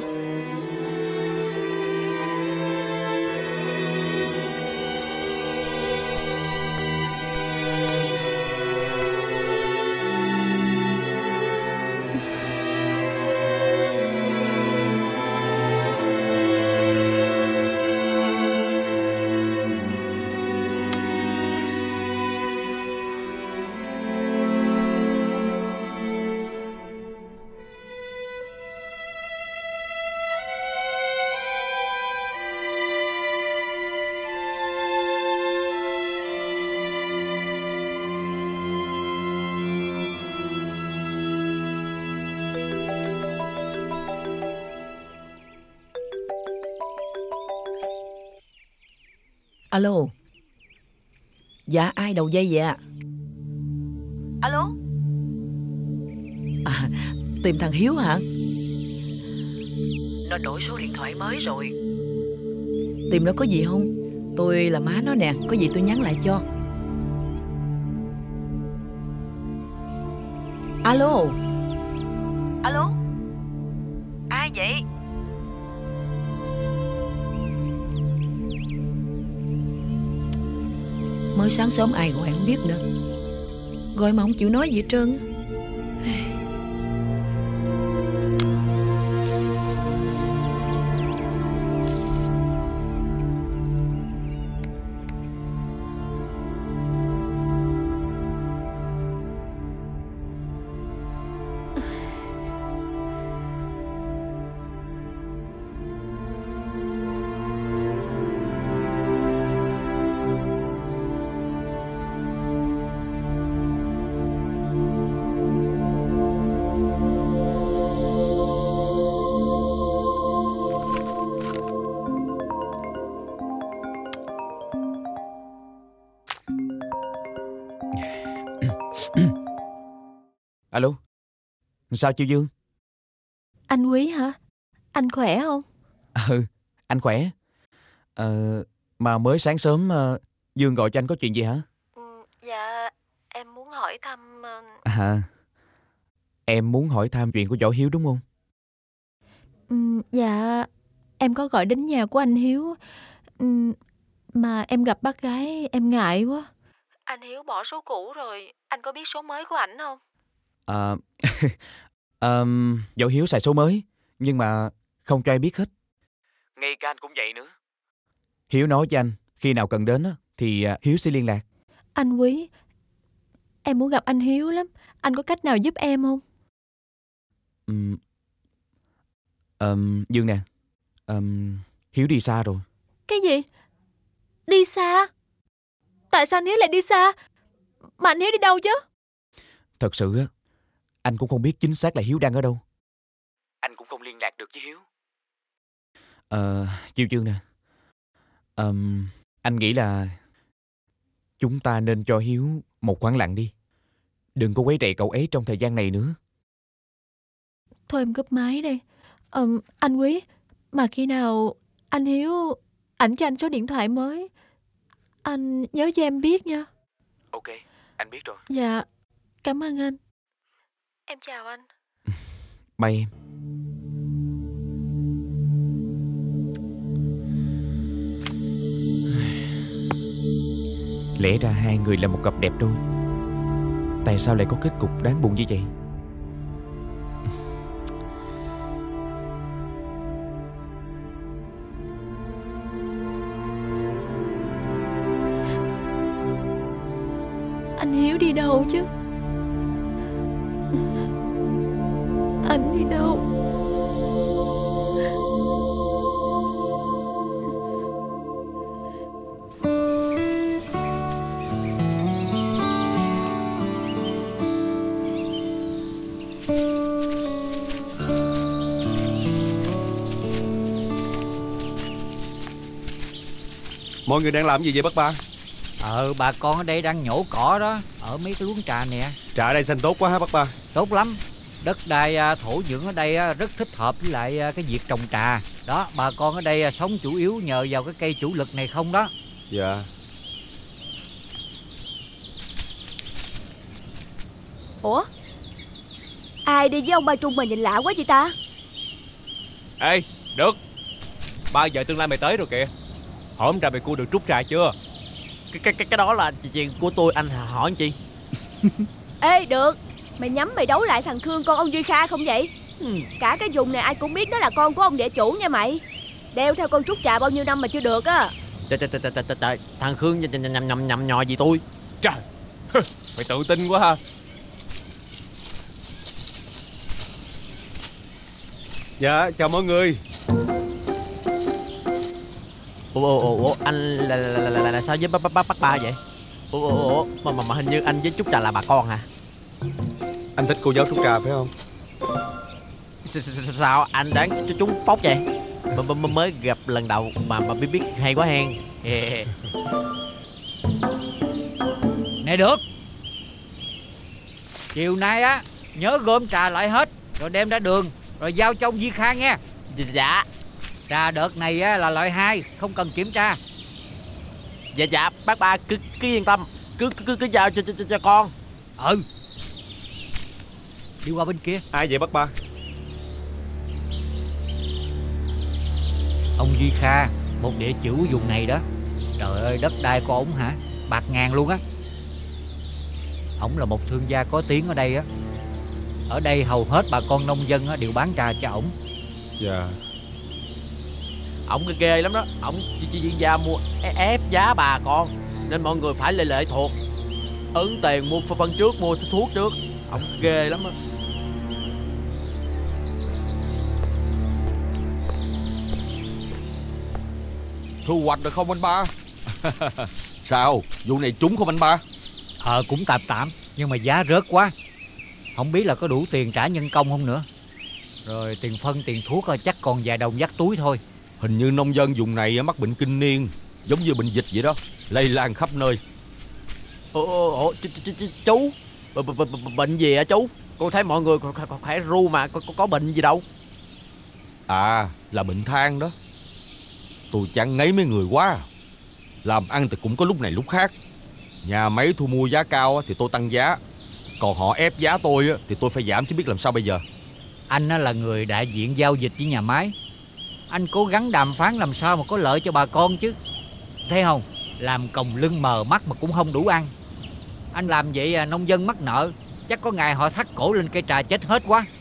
Alo. Dạ ai đầu dây vậy ạ? Alo. Tìm thằng Hiếu hả? Nó đổi số điện thoại mới rồi. Tìm nó có gì không? Tôi là má nó nè, có gì tôi nhắn lại cho. Alo. Alo. Ai vậy? Mới sáng sớm ai gọi không biết nữa. Gọi mà không chịu nói gì hết trơn á. Alo, sao Chiêu Dương? Anh Quý hả? Anh khỏe không? Ừ, anh khỏe. Mà mới sáng sớm Dương gọi cho anh có chuyện gì hả? Dạ, em muốn hỏi thăm... Em muốn hỏi thăm chuyện của Võ Hiếu đúng không? Dạ, em có gọi đến nhà của anh Hiếu. Mà em gặp bác gái, em ngại quá. Anh Hiếu bỏ số cũ rồi, anh có biết số mới của ảnh không? Võ Hiếu xài số mới, nhưng mà không cho ai biết hết. Ngay cả anh cũng vậy nữa. Hiếu nói cho anh, khi nào cần đến thì Hiếu sẽ liên lạc. Anh Quý, em muốn gặp anh Hiếu lắm. Anh có cách nào giúp em không? Dương nè, Hiếu đi xa rồi. Cái gì? Đi xa? Tại sao anh Hiếu lại đi xa? Mà anh Hiếu đi đâu chứ? Thật sự á, anh cũng không biết chính xác là Hiếu đang ở đâu. Anh cũng không liên lạc được với Hiếu. Chiêu Dương nè, anh nghĩ là chúng ta nên cho Hiếu một khoảng lặng đi. Đừng có quấy rầy cậu ấy trong thời gian này nữa. Thôi em cúp máy đây. Anh Quý, mà khi nào anh Hiếu ảnh cho anh số điện thoại mới, anh nhớ cho em biết nha. Ok, anh biết rồi. Dạ, cảm ơn anh. Em chào anh. Bye em. Lẽ ra hai người là một cặp đẹp đôi, tại sao lại có kết cục đáng buồn như vậy? Anh Hiếu đi đâu chứ? Anh đi đâu? Mọi người đang làm gì vậy bác Ba? Bà con ở đây đang nhổ cỏ đó, ở mấy cái luống trà nè. Trà ở đây xanh tốt quá hả bác Ba? Tốt lắm. Đất đai thổ nhưỡng ở đây rất thích hợp với lại cái việc trồng trà. Đó, bà con ở đây sống chủ yếu nhờ vào cái cây chủ lực này không đó. Dạ. Ủa? Ai đi với ông Ba Trung mà nhìn lạ quá vậy ta? Ê, được. 3 giờ tương lai mày tới rồi kìa. Hỏi ra mày cua được trút trà chưa? Cái đó là chuyện của tôi, anh hỏi anh chi. Ê, được. Mày nhắm mày đấu lại thằng Khương con ông Duy Kha không vậy? Cả cái vùng này ai cũng biết nó là con của ông địa chủ nha mày. Đeo theo con trút trà bao nhiêu năm mà chưa được á. Trời, thằng Khương nhầm nhò gì tôi. Trời, mày tự tin quá ha. Dạ, chào mọi người. Ủa, anh là sao với bác Ba vậy? Ủa, mà hình như anh với Trúc Trà là bà con hả? Anh thích cô giáo Trúc Trà phải không? Sao anh đoán chúng phóc vậy? Mới gặp lần đầu mà biết hay quá hen. Này được. Chiều nay á, nhớ gom trà lại hết, rồi đem ra đường, rồi giao cho ông Duy Kha nghe. Dạ. Trà đợt này á, là loại 2, không cần kiểm tra. Dạ, bác Ba cứ yên tâm, cứ giao cho con. Đi qua bên kia. Ai vậy bác Ba? Ông Duy Kha, một địa chủ vùng này đó. Trời ơi, đất đai của ổng hả? bạc ngàn luôn á. Ổng là một thương gia có tiếng ở đây á. Ở đây hầu hết bà con nông dân á, đều bán trà cho ổng. Dạ. Ổng ghê lắm đó. Ổng chuyên gia mua ép giá bà con, nên mọi người phải lệ thuộc, ấn tiền mua phân trước, mua thuốc trước. Ổng ghê lắm đó. Thu hoạch được không anh ba? Sao, vụ này trúng không anh ba? Cũng tạm tạm, nhưng mà giá rớt quá. Không biết là có đủ tiền trả nhân công không nữa. Rồi tiền phân, tiền thuốc chắc còn vài đồng dắt túi thôi. Hình như nông dân vùng này mắc bệnh kinh niên, giống như bệnh dịch vậy đó, lây lan khắp nơi. Chú, bệnh gì hả chú? Con thấy mọi người khỏe ru mà, có bệnh gì đâu. À, là bệnh than đó. Tôi chán ngấy mấy người quá. Làm ăn thì cũng có lúc này lúc khác. Nhà máy thu mua giá cao thì tôi tăng giá, còn họ ép giá tôi thì tôi phải giảm chứ biết làm sao bây giờ. Anh là người đại diện giao dịch với nhà máy. Anh cố gắng đàm phán làm sao mà có lợi cho bà con chứ. Thấy không, làm còng lưng mờ mắt mà cũng không đủ ăn. Anh làm vậy nông dân mắc nợ, chắc có ngày họ thắt cổ lên cây trà chết hết quá.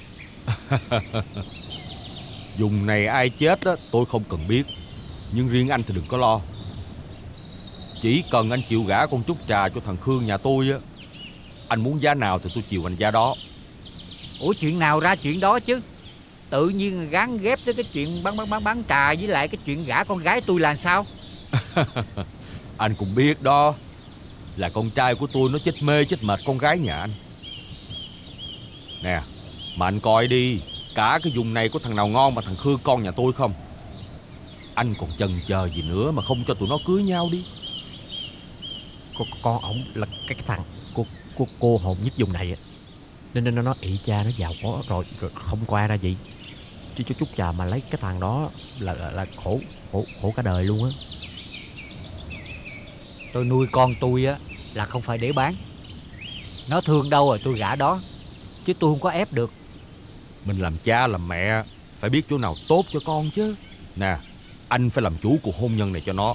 Vùng này ai chết tôi không cần biết, nhưng riêng anh thì đừng có lo. Chỉ cần anh chịu gả con Trúc Trà cho thằng Khương nhà tôi anh muốn giá nào thì tôi chịu anh giá đó. Ủa chuyện nào ra chuyện đó chứ? Tự nhiên gán ghép tới cái chuyện bán trà với lại cái chuyện gả con gái tôi là sao? Anh cũng biết đó, là con trai của tôi nó chết mê chết mệt con gái nhà anh. Nè, mà anh coi đi, cả cái vùng này có thằng nào ngon mà thằng Khương con nhà tôi không? Anh còn chần chờ gì nữa mà không cho tụi nó cưới nhau đi. Con ổng là cái thằng cô hồn nhất vùng này, nên nó ị cha nó giàu có rồi không qua ra gì. Chứ Trúc Trà mà lấy cái thằng đó là khổ cả đời luôn á. Tôi nuôi con tôi là không phải để bán. Nó thương đâu rồi tôi gả đó, chứ tôi không có ép được. Mình làm cha làm mẹ phải biết chỗ nào tốt cho con chứ. Nè, anh phải làm chủ cuộc hôn nhân này cho nó.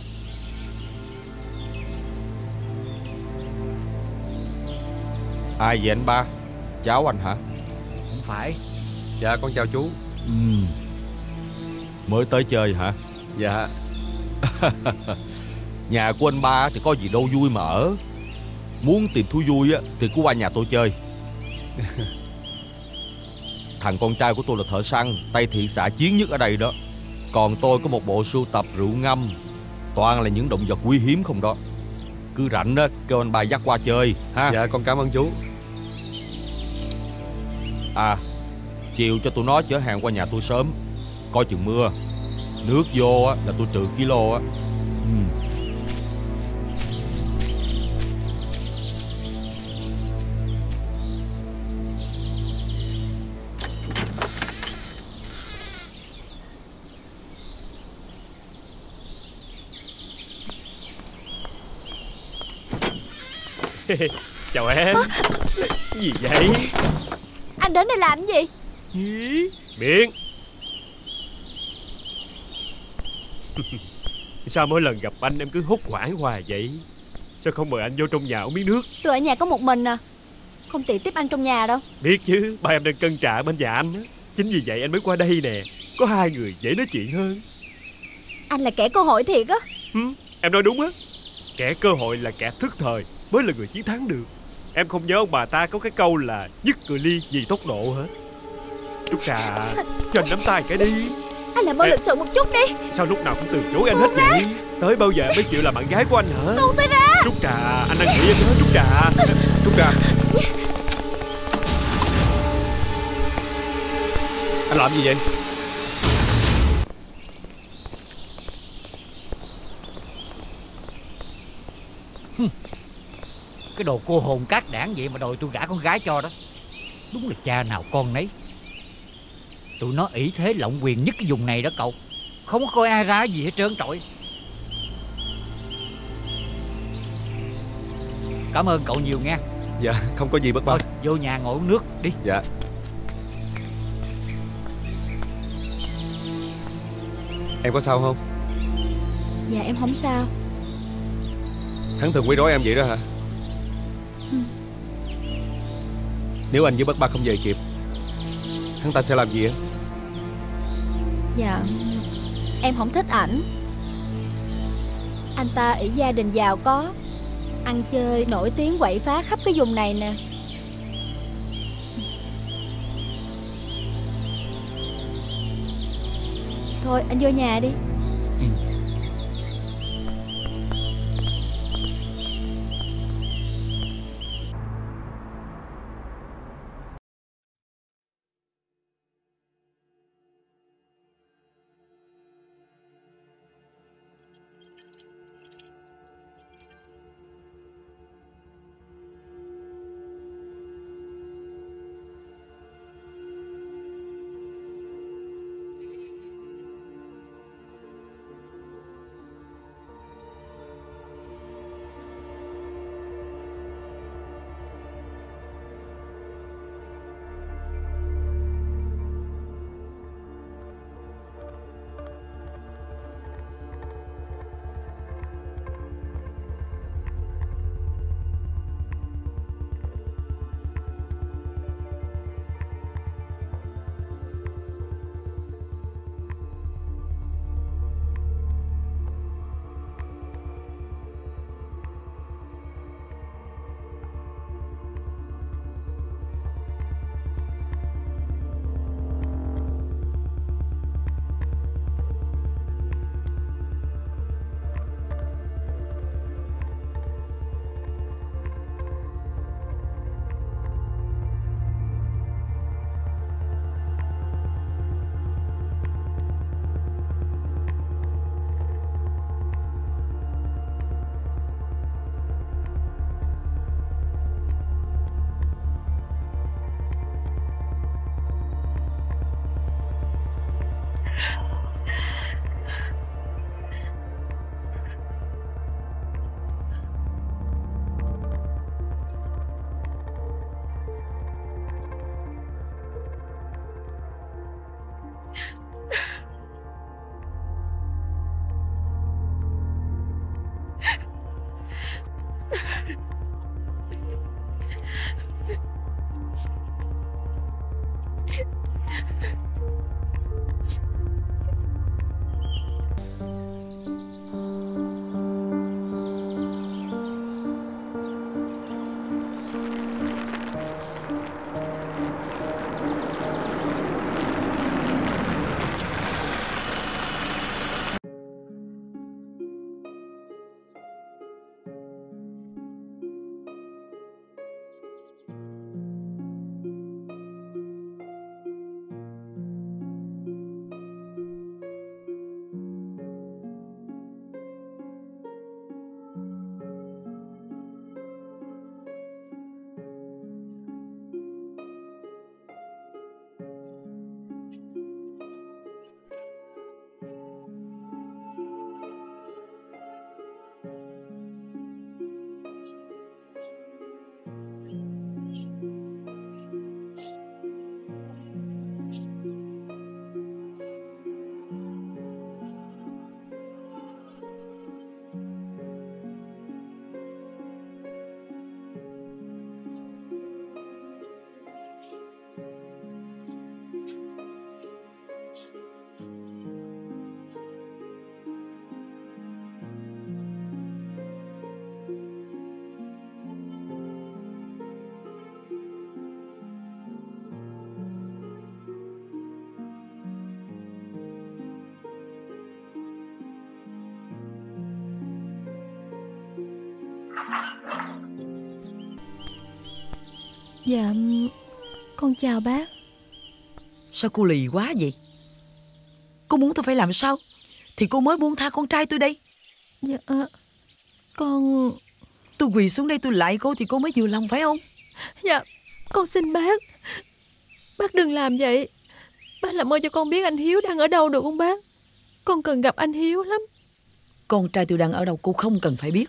Ai vậy anh ba? Cháu anh hả? Không phải. Dạ con chào chú. Mới tới chơi hả? Dạ. Nhà của anh ba thì có gì đâu vui mà ở. Muốn tìm thú vui thì cứ qua nhà tôi chơi. Thằng con trai của tôi là thợ săn, tay thị xạ chiến nhất ở đây đó. Còn tôi có một bộ sưu tập rượu ngâm, toàn là những động vật quý hiếm không đó. Cứ rảnh đó kêu anh ba dắt qua chơi ha. Dạ con cảm ơn chú. À, chiều cho tụi nó chở hàng qua nhà tôi sớm, coi chừng mưa. Nước vô là tôi trừ kilo á. Chào em. Gì vậy? Anh đến đây làm cái gì? Miệng. Sao mỗi lần gặp anh em cứ hốt hoảng hoài vậy? Sao không mời anh vô trong nhà uống miếng nước? Tôi ở nhà có một mình à, không tiện tiếp anh trong nhà đâu. Biết chứ, ba em đang cân trà bên nhà anh á. Chính vì vậy anh mới qua đây nè. Có hai người dễ nói chuyện hơn. Anh là kẻ cơ hội thiệt á. Em nói đúng á. Kẻ cơ hội là kẻ thức thời mới là người chiến thắng được. Em không nhớ ông bà ta có cái câu là dứt cự ly vì tốc độ hả? Trúc Trà, cho anh nắm tay cái đi. Anh làm ơn lịch sự một chút đi. Sao lúc nào cũng từ chối anh hết vậy? Tới bao giờ mới chịu làm bạn gái của anh hả? Buông tôi ra. Trúc Trà, anh đang nghĩ em đó. Trúc Trà. Trúc Trà, anh làm gì vậy? Cái đồ cô hồn cát đảng vậy mà đòi tôi gả con gái cho đó. Đúng là cha nào con nấy. Tụi nó ỷ thế lộng quyền nhất cái vùng này đó cậu. Không có coi ai ra gì hết trơn trọi. Cảm ơn cậu nhiều nha. Dạ không có gì bác ba. Thôi vô nhà ngồi uống nước đi. Dạ. Em có sao không? Dạ em không sao. Hắn thường quấy rối em vậy đó hả? Nếu anh với bác Ba không về kịp, hắn ta sẽ làm gì em? Dạ, em không thích ảnh. Anh ta ỷ gia đình giàu có, ăn chơi nổi tiếng quậy phá khắp cái vùng này nè. Thôi anh vô nhà đi. Dạ, con chào bác. Sao cô lì quá vậy? Cô muốn tôi phải làm sao thì cô mới buông tha con trai tôi đây. Dạ, con... Tôi quỳ xuống đây tôi lại cô thì cô mới vừa lòng phải không? Dạ, con xin bác. Bác đừng làm vậy. Bác làm ơn cho con biết anh Hiếu đang ở đâu được không bác? Con cần gặp anh Hiếu lắm. Con trai tôi đang ở đâu cô không cần phải biết.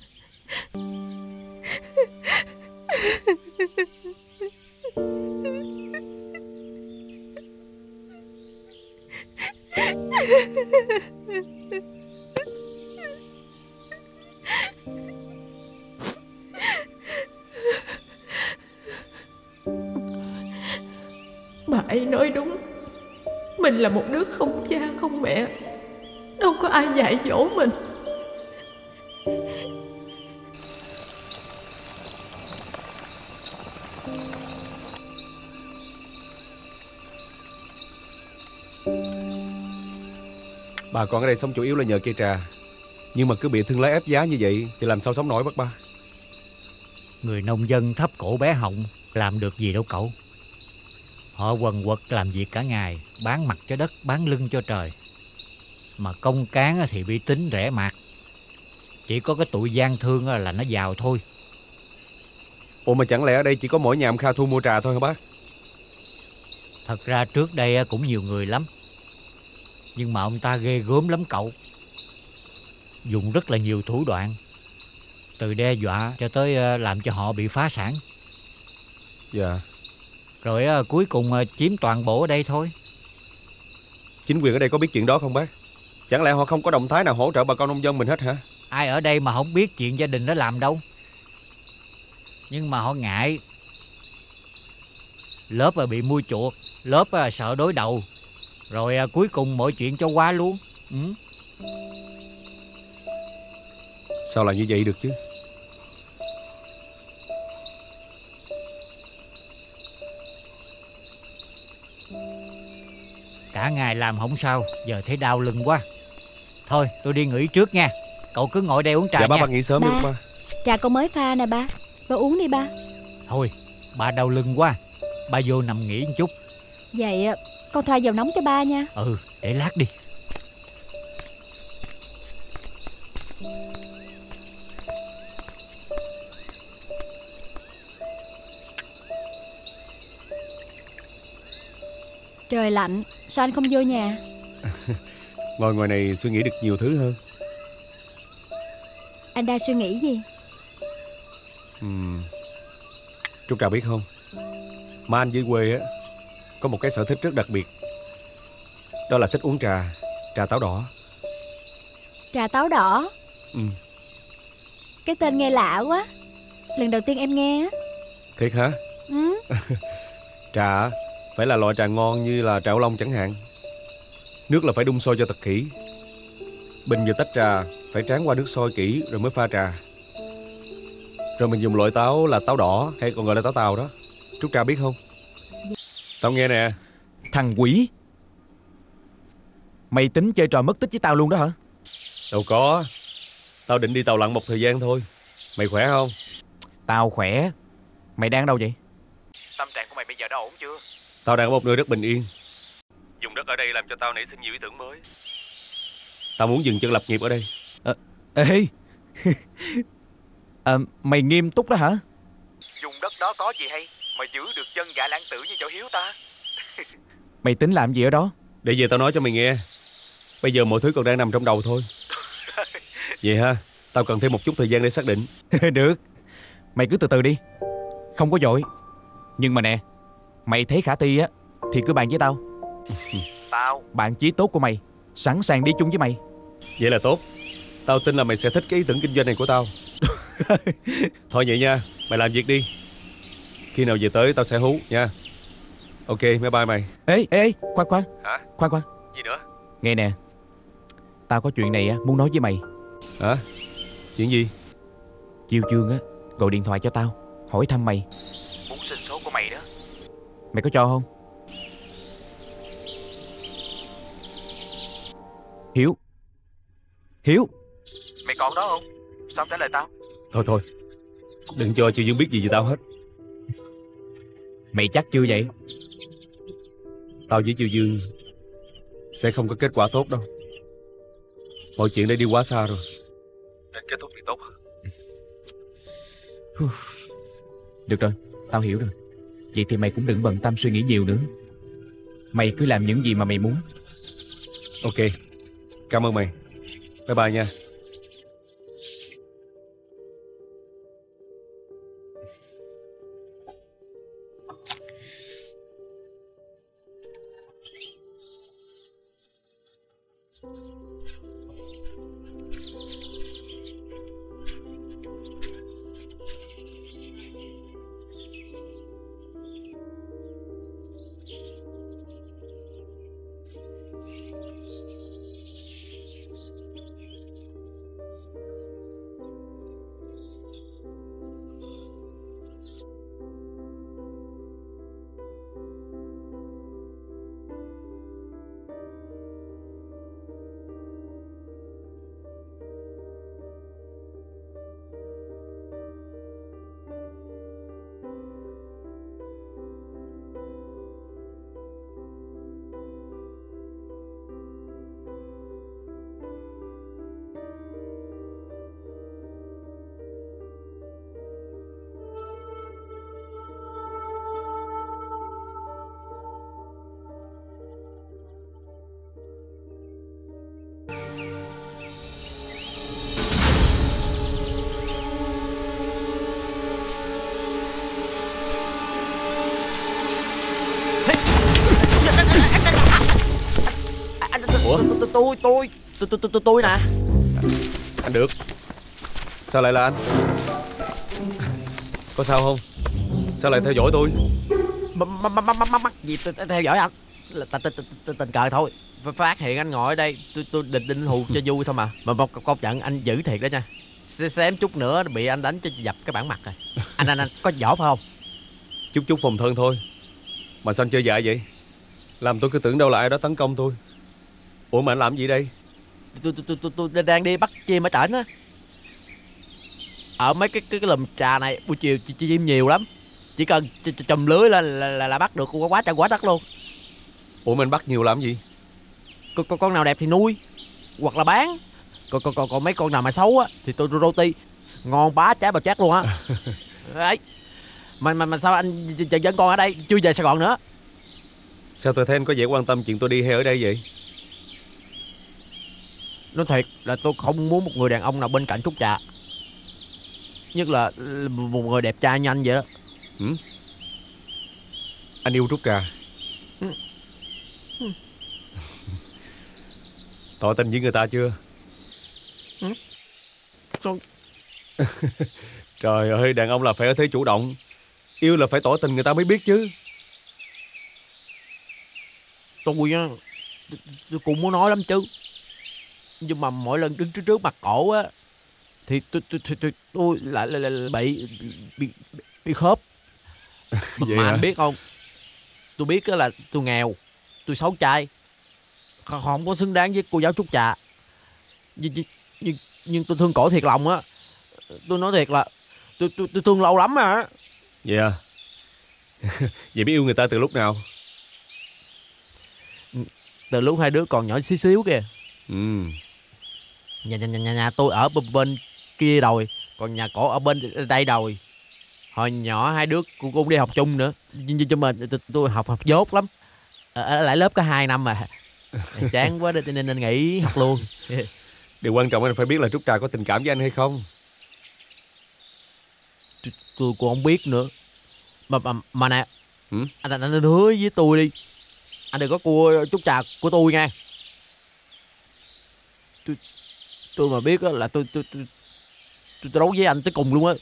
Bà ấy nói đúng. Mình là một đứa không cha không mẹ, đâu có ai dạy dỗ mình. Bà con ở đây sống chủ yếu là nhờ cây trà, nhưng mà cứ bị thương lái ép giá như vậy thì làm sao sống nổi bác ba? Người nông dân thấp cổ bé họng làm được gì đâu cậu. Họ quần quật làm việc cả ngày, bán mặt cho đất, bán lưng cho trời. Mà công cán thì bị tính rẻ mạt. Chỉ có cái tụi gian thương là nó giàu thôi. Ủa mà chẳng lẽ ở đây chỉ có mỗi nhà ông Kha thu mua trà thôi hả bác? Thật ra trước đây cũng nhiều người lắm, nhưng mà ông ta ghê gớm lắm cậu. Dùng rất là nhiều thủ đoạn, từ đe dọa cho tới làm cho họ bị phá sản. Dạ. Rồi cuối cùng chiếm toàn bộ ở đây thôi. Chính quyền ở đây có biết chuyện đó không bác? Chẳng lẽ họ không có động thái nào hỗ trợ bà con nông dân mình hết hả? Ai ở đây mà không biết chuyện gia đình nó làm đâu. Nhưng mà họ ngại. Lớp bị mua chuộc, lớp sợ đối đầu. Rồi cuối cùng mọi chuyện cho qua luôn. Sao lại như vậy được chứ? Cả ngày làm không sao, giờ thấy đau lưng quá. Thôi tôi đi nghỉ trước nha. Cậu cứ ngồi đây uống trà dạ, nha. Dạ ba nghỉ sớm đi ba. Trà con mới pha nè ba. Ba uống đi ba. Thôi ba đau lưng quá, ba vô nằm nghỉ một chút. Vậy con thoa dầu nóng cho ba nha. Ừ, để lát đi. Trời lạnh, sao anh không vô nhà? Ngồi ngoài này suy nghĩ được nhiều thứ hơn. Anh đang suy nghĩ gì? Trúc Trà biết không, má anh dưới quê á có một cái sở thích rất đặc biệt. Đó là thích uống trà, trà táo đỏ. Trà táo đỏ? Cái tên nghe lạ quá. Lần đầu tiên em nghe á. Thiệt hả? Trà phải là loại trà ngon như là trà ô long chẳng hạn. Nước là phải đun sôi cho thật kỹ. Bình và tách trà phải tráng qua nước sôi kỹ rồi mới pha trà. Rồi mình dùng loại táo là táo đỏ, hay còn gọi là táo tàu đó. Trúc Trà biết không? Tao nghe nè. Thằng quỷ, mày tính chơi trò mất tích với tao luôn đó hả? Đâu có. Tao định đi tàu lặn một thời gian thôi. Mày khỏe không? Tao khỏe. Mày đang đâu vậy? Tâm trạng của mày bây giờ đã ổn chưa? Tao đang ở một nơi rất bình yên. Dùng đất ở đây làm cho tao nảy sinh nhiều ý tưởng mới. Tao muốn dừng chân lập nghiệp ở đây. Ê mày nghiêm túc đó hả? Dùng đất đó có gì hay mà giữ được chân gã lãng tử như chỗ Hiếu ta? Mày tính làm gì ở đó? Để về tao nói cho mày nghe. Bây giờ mọi thứ còn đang nằm trong đầu thôi. Vậy ha, tao cần thêm một chút thời gian để xác định. Được, mày cứ từ từ đi, không có vội. Nhưng mà nè, mày thấy khả thi á thì cứ bàn với tao. Tao bạn chí tốt của mày sẵn sàng đi chung với mày. Vậy là tốt. Tao tin là mày sẽ thích cái ý tưởng kinh doanh này của tao. Thôi vậy nha, mày làm việc đi. Khi nào về tới tao sẽ hú nha. Ok, bye bye mày. Ê, khoan. Hả? Khoan. Gì nữa? Nghe nè, tao có chuyện này muốn nói với mày. Hả? Chuyện gì? Chiêu Chương á gọi điện thoại cho tao hỏi thăm mày. Muốn xin số của mày đó. Mày có cho không? Hiếu, Mày còn đó không? Sao trả lời tao? Thôi, đừng cho Chiêu Dương biết gì về tao hết. Mày chắc chưa vậy? Tao với Chiêu Dương sẽ không có kết quả tốt đâu. Mọi chuyện đã đi quá xa rồi, nên kết thúc thì tốt hơn. Được rồi, tao hiểu rồi. Vậy thì mày cũng đừng bận tâm suy nghĩ nhiều nữa. Mày cứ làm những gì mà mày muốn. Ok, cảm ơn mày. Bye bye nha. Ủa? Tôi nè. Anh Được. Sao lại là anh? Có sao không? Sao lại theo dõi tôi? Mắc gì theo dõi anh? Tình cờ thôi. Phát hiện anh ngồi ở đây, tôi định hù cho vui thôi mà. Mà công nhận anh dữ thiệt đó nha. Xém chút nữa bị anh đánh cho dập cái bản mặt rồi. Anh có võ phải không? Chút phòng thân thôi. Mà sao anh chơi dại vậy? Làm tôi cứ tưởng đâu là ai đó tấn công tôi. Ủa mà anh làm gì đây? Tôi đang đi bắt chim ở trển á. Ở mấy cái lùm trà này buổi chiều chim nhiều lắm. Chỉ cần chùm lưới lên là bắt được quá trời quá đất luôn. Ủa mình bắt nhiều làm gì? Con nào đẹp thì nuôi hoặc là bán. Còn mấy con nào mà xấu á thì tôi roti ngon bá trái bào chát luôn á. Ấy mà sao anh dẫn con ở đây chưa về Sài Gòn nữa? Sao tôi thấy anh có vẻ quan tâm chuyện tôi đi hay ở đây vậy? Nói thiệt là tôi không muốn một người đàn ông nào bên cạnh Trúc Trà, nhất là một người đẹp trai như anh vậy đó. Anh yêu Trúc Trà? Tỏ tình với người ta chưa? Sao? Trời ơi, đàn ông là phải ở thế chủ động. Yêu là phải tỏ tình người ta mới biết chứ. Tôi cũng muốn nói lắm chứ, nhưng mà mỗi lần đứng trước mặt cổ á thì tôi lại bị khớp. Mà anh biết không, tôi biết là tôi nghèo, tôi xấu trai, không có xứng đáng với cô giáo Trúc Trà. Nhưng tôi thương cổ thiệt lòng á. Tôi nói thiệt là tôi thương lâu lắm mà. Vậy à? Vậy biết yêu người ta từ lúc nào? Từ lúc hai đứa còn nhỏ xíu kìa. Nhà tôi ở bên kia đồi, còn nhà cổ ở bên đây đồi. Hồi nhỏ hai đứa cũng đi học chung nữa, nhưng mà tôi học dốt lắm. Ở lại lớp có 2 năm mà chán quá nên nghỉ học luôn. Điều quan trọng anh phải biết là Trúc Trà có tình cảm với anh hay không. Tôi cũng không biết nữa. Mà nè, anh hứa với tôi đi, anh đừng có cua Trúc Trà của tôi nha. Tôi mà biết là tôi đấu với anh tới cùng luôn á.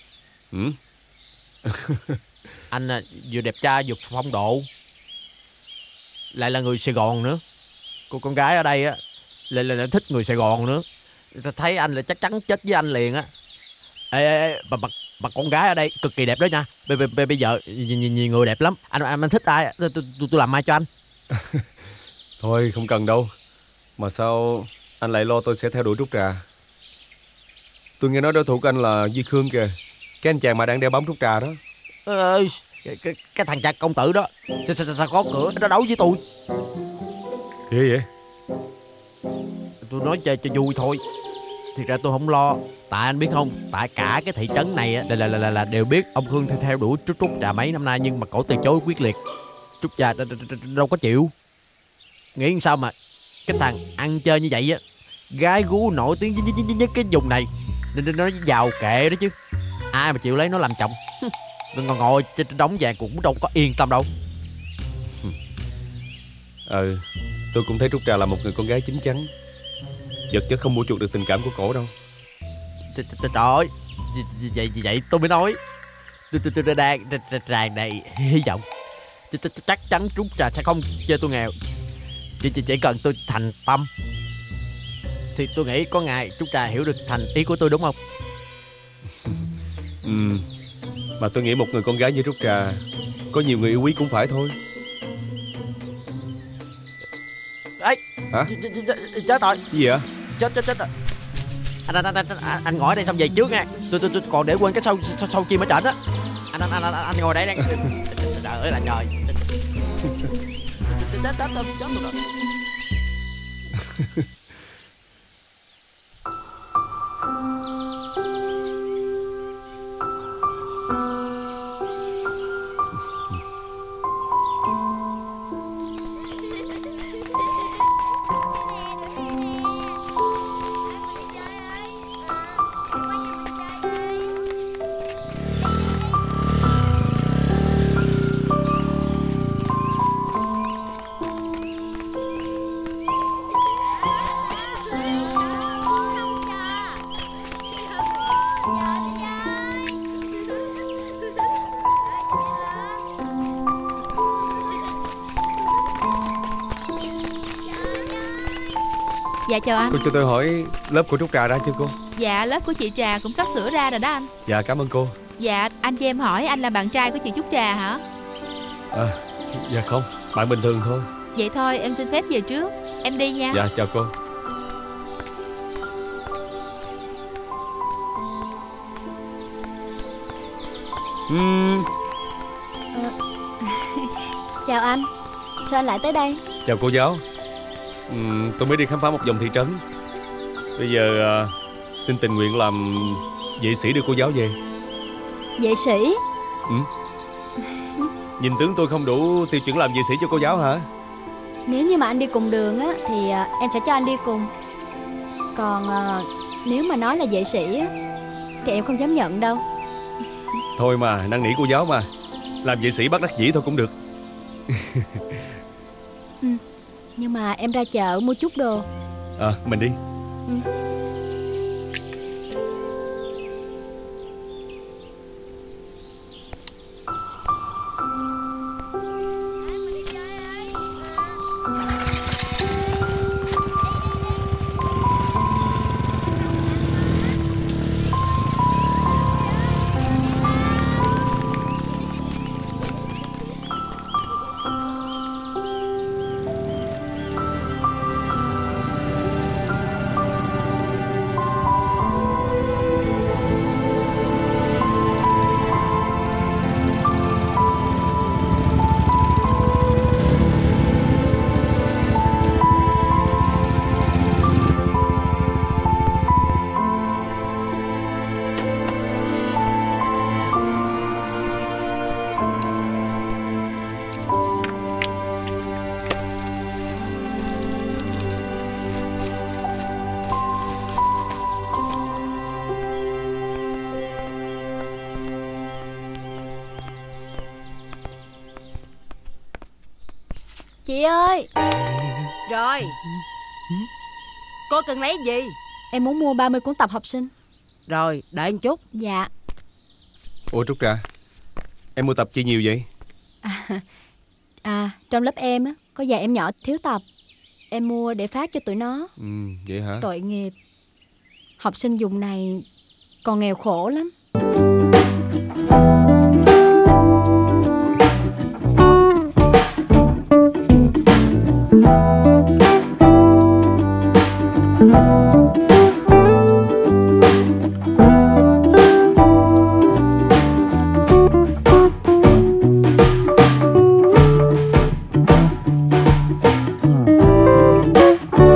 Anh vừa đẹp trai vừa phong độ, lại là người Sài Gòn nữa. Cô con gái ở đây á lại thích người Sài Gòn nữa. Thấy anh là chắc chắn chết với anh liền á. Mà con gái ở đây cực kỳ đẹp đó nha. Bây giờ nhiều người đẹp lắm. Anh thích ai tôi làm mai cho anh. Thôi không cần đâu. Mà sao anh lại lo tôi sẽ theo đuổi Trúc Trà? Tôi nghe nói đối thủ của anh là Duy Khương kìa, cái anh chàng mà đang đeo bám Trúc Trà đó. Cái thằng cha công tử đó sao có cửa nó đấu với tôi? Ghê vậy? Tôi nói chơi cho vui thôi. Thiệt ra tôi không lo. Tại anh biết không, tại cả cái thị trấn này á là đều biết ông Khương theo đuổi Trúc Trà mấy năm nay, nhưng mà cổ từ chối quyết liệt. Trúc Trà đâu có chịu. Nghĩ sao mà cái thằng ăn chơi như vậy á, gái gú nổi tiếng nhất cái vùng này, nên nó giàu kệ đó chứ. Ai mà chịu lấy nó làm chồng. Đừng còn ngồi trên đống vàng cũng đâu có yên tâm đâu. Tôi cũng thấy Trúc Trà là một người con gái chín chắn. Vật chất không mua chuộc được tình cảm của cổ đâu. Trời ơi, vậy tôi mới nói tôi đang tràn đầy hy vọng. Chắc chắn Trúc Trà sẽ không chơi tôi nghèo. Chỉ cần tôi thành tâm thì tôi nghĩ có ngày Trúc Trà hiểu được thành ý của tôi, đúng không? Mà tôi nghĩ một người con gái như Trúc Trà có nhiều người yêu quý cũng phải thôi. Ê, hả? Chết rồi. Gì vậy? Chết. Anh ngồi ở đây xong về trước nha. Tôi còn để quên cái sâu chim ở trển á. Anh ngồi đây đang. Trời ơi là trời. Chết rồi. Dạ chào anh. Cô cho tôi hỏi lớp của Trúc Trà ra chưa cô? Dạ lớp của chị Trà cũng sắp sửa ra rồi đó anh. Dạ cảm ơn cô. Dạ anh cho em hỏi anh là bạn trai của chị Trúc Trà hả? Dạ không, bạn bình thường thôi. Vậy thôi em xin phép về trước. Em đi nha. Dạ chào cô. Chào anh. Sao anh lại tới đây? Chào cô giáo. Tôi mới đi khám phá một vòng thị trấn. Bây giờ xin tình nguyện làm vệ sĩ đưa cô giáo về. Vệ sĩ? Nhìn tướng tôi không đủ tiêu chuẩn làm vệ sĩ cho cô giáo hả? Nếu như mà anh đi cùng đường á thì em sẽ cho anh đi cùng. Còn nếu mà nói là vệ sĩ á thì em không dám nhận đâu. Thôi mà, năn nỉ cô giáo mà. Làm vệ sĩ bắt đắc dĩ thôi cũng được. Nhưng mà em ra chợ mua chút đồ. Mình đi. Chị ơi. Rồi. Cô cần lấy gì? Em muốn mua 30 cuốn tập học sinh. Rồi, đợi một chút. Dạ. Ủa Trúc Trà, em mua tập chi nhiều vậy? Trong lớp em á có vài em nhỏ thiếu tập. Em mua để phát cho tụi nó. Vậy hả? Tội nghiệp. Học sinh vùng này còn nghèo khổ lắm.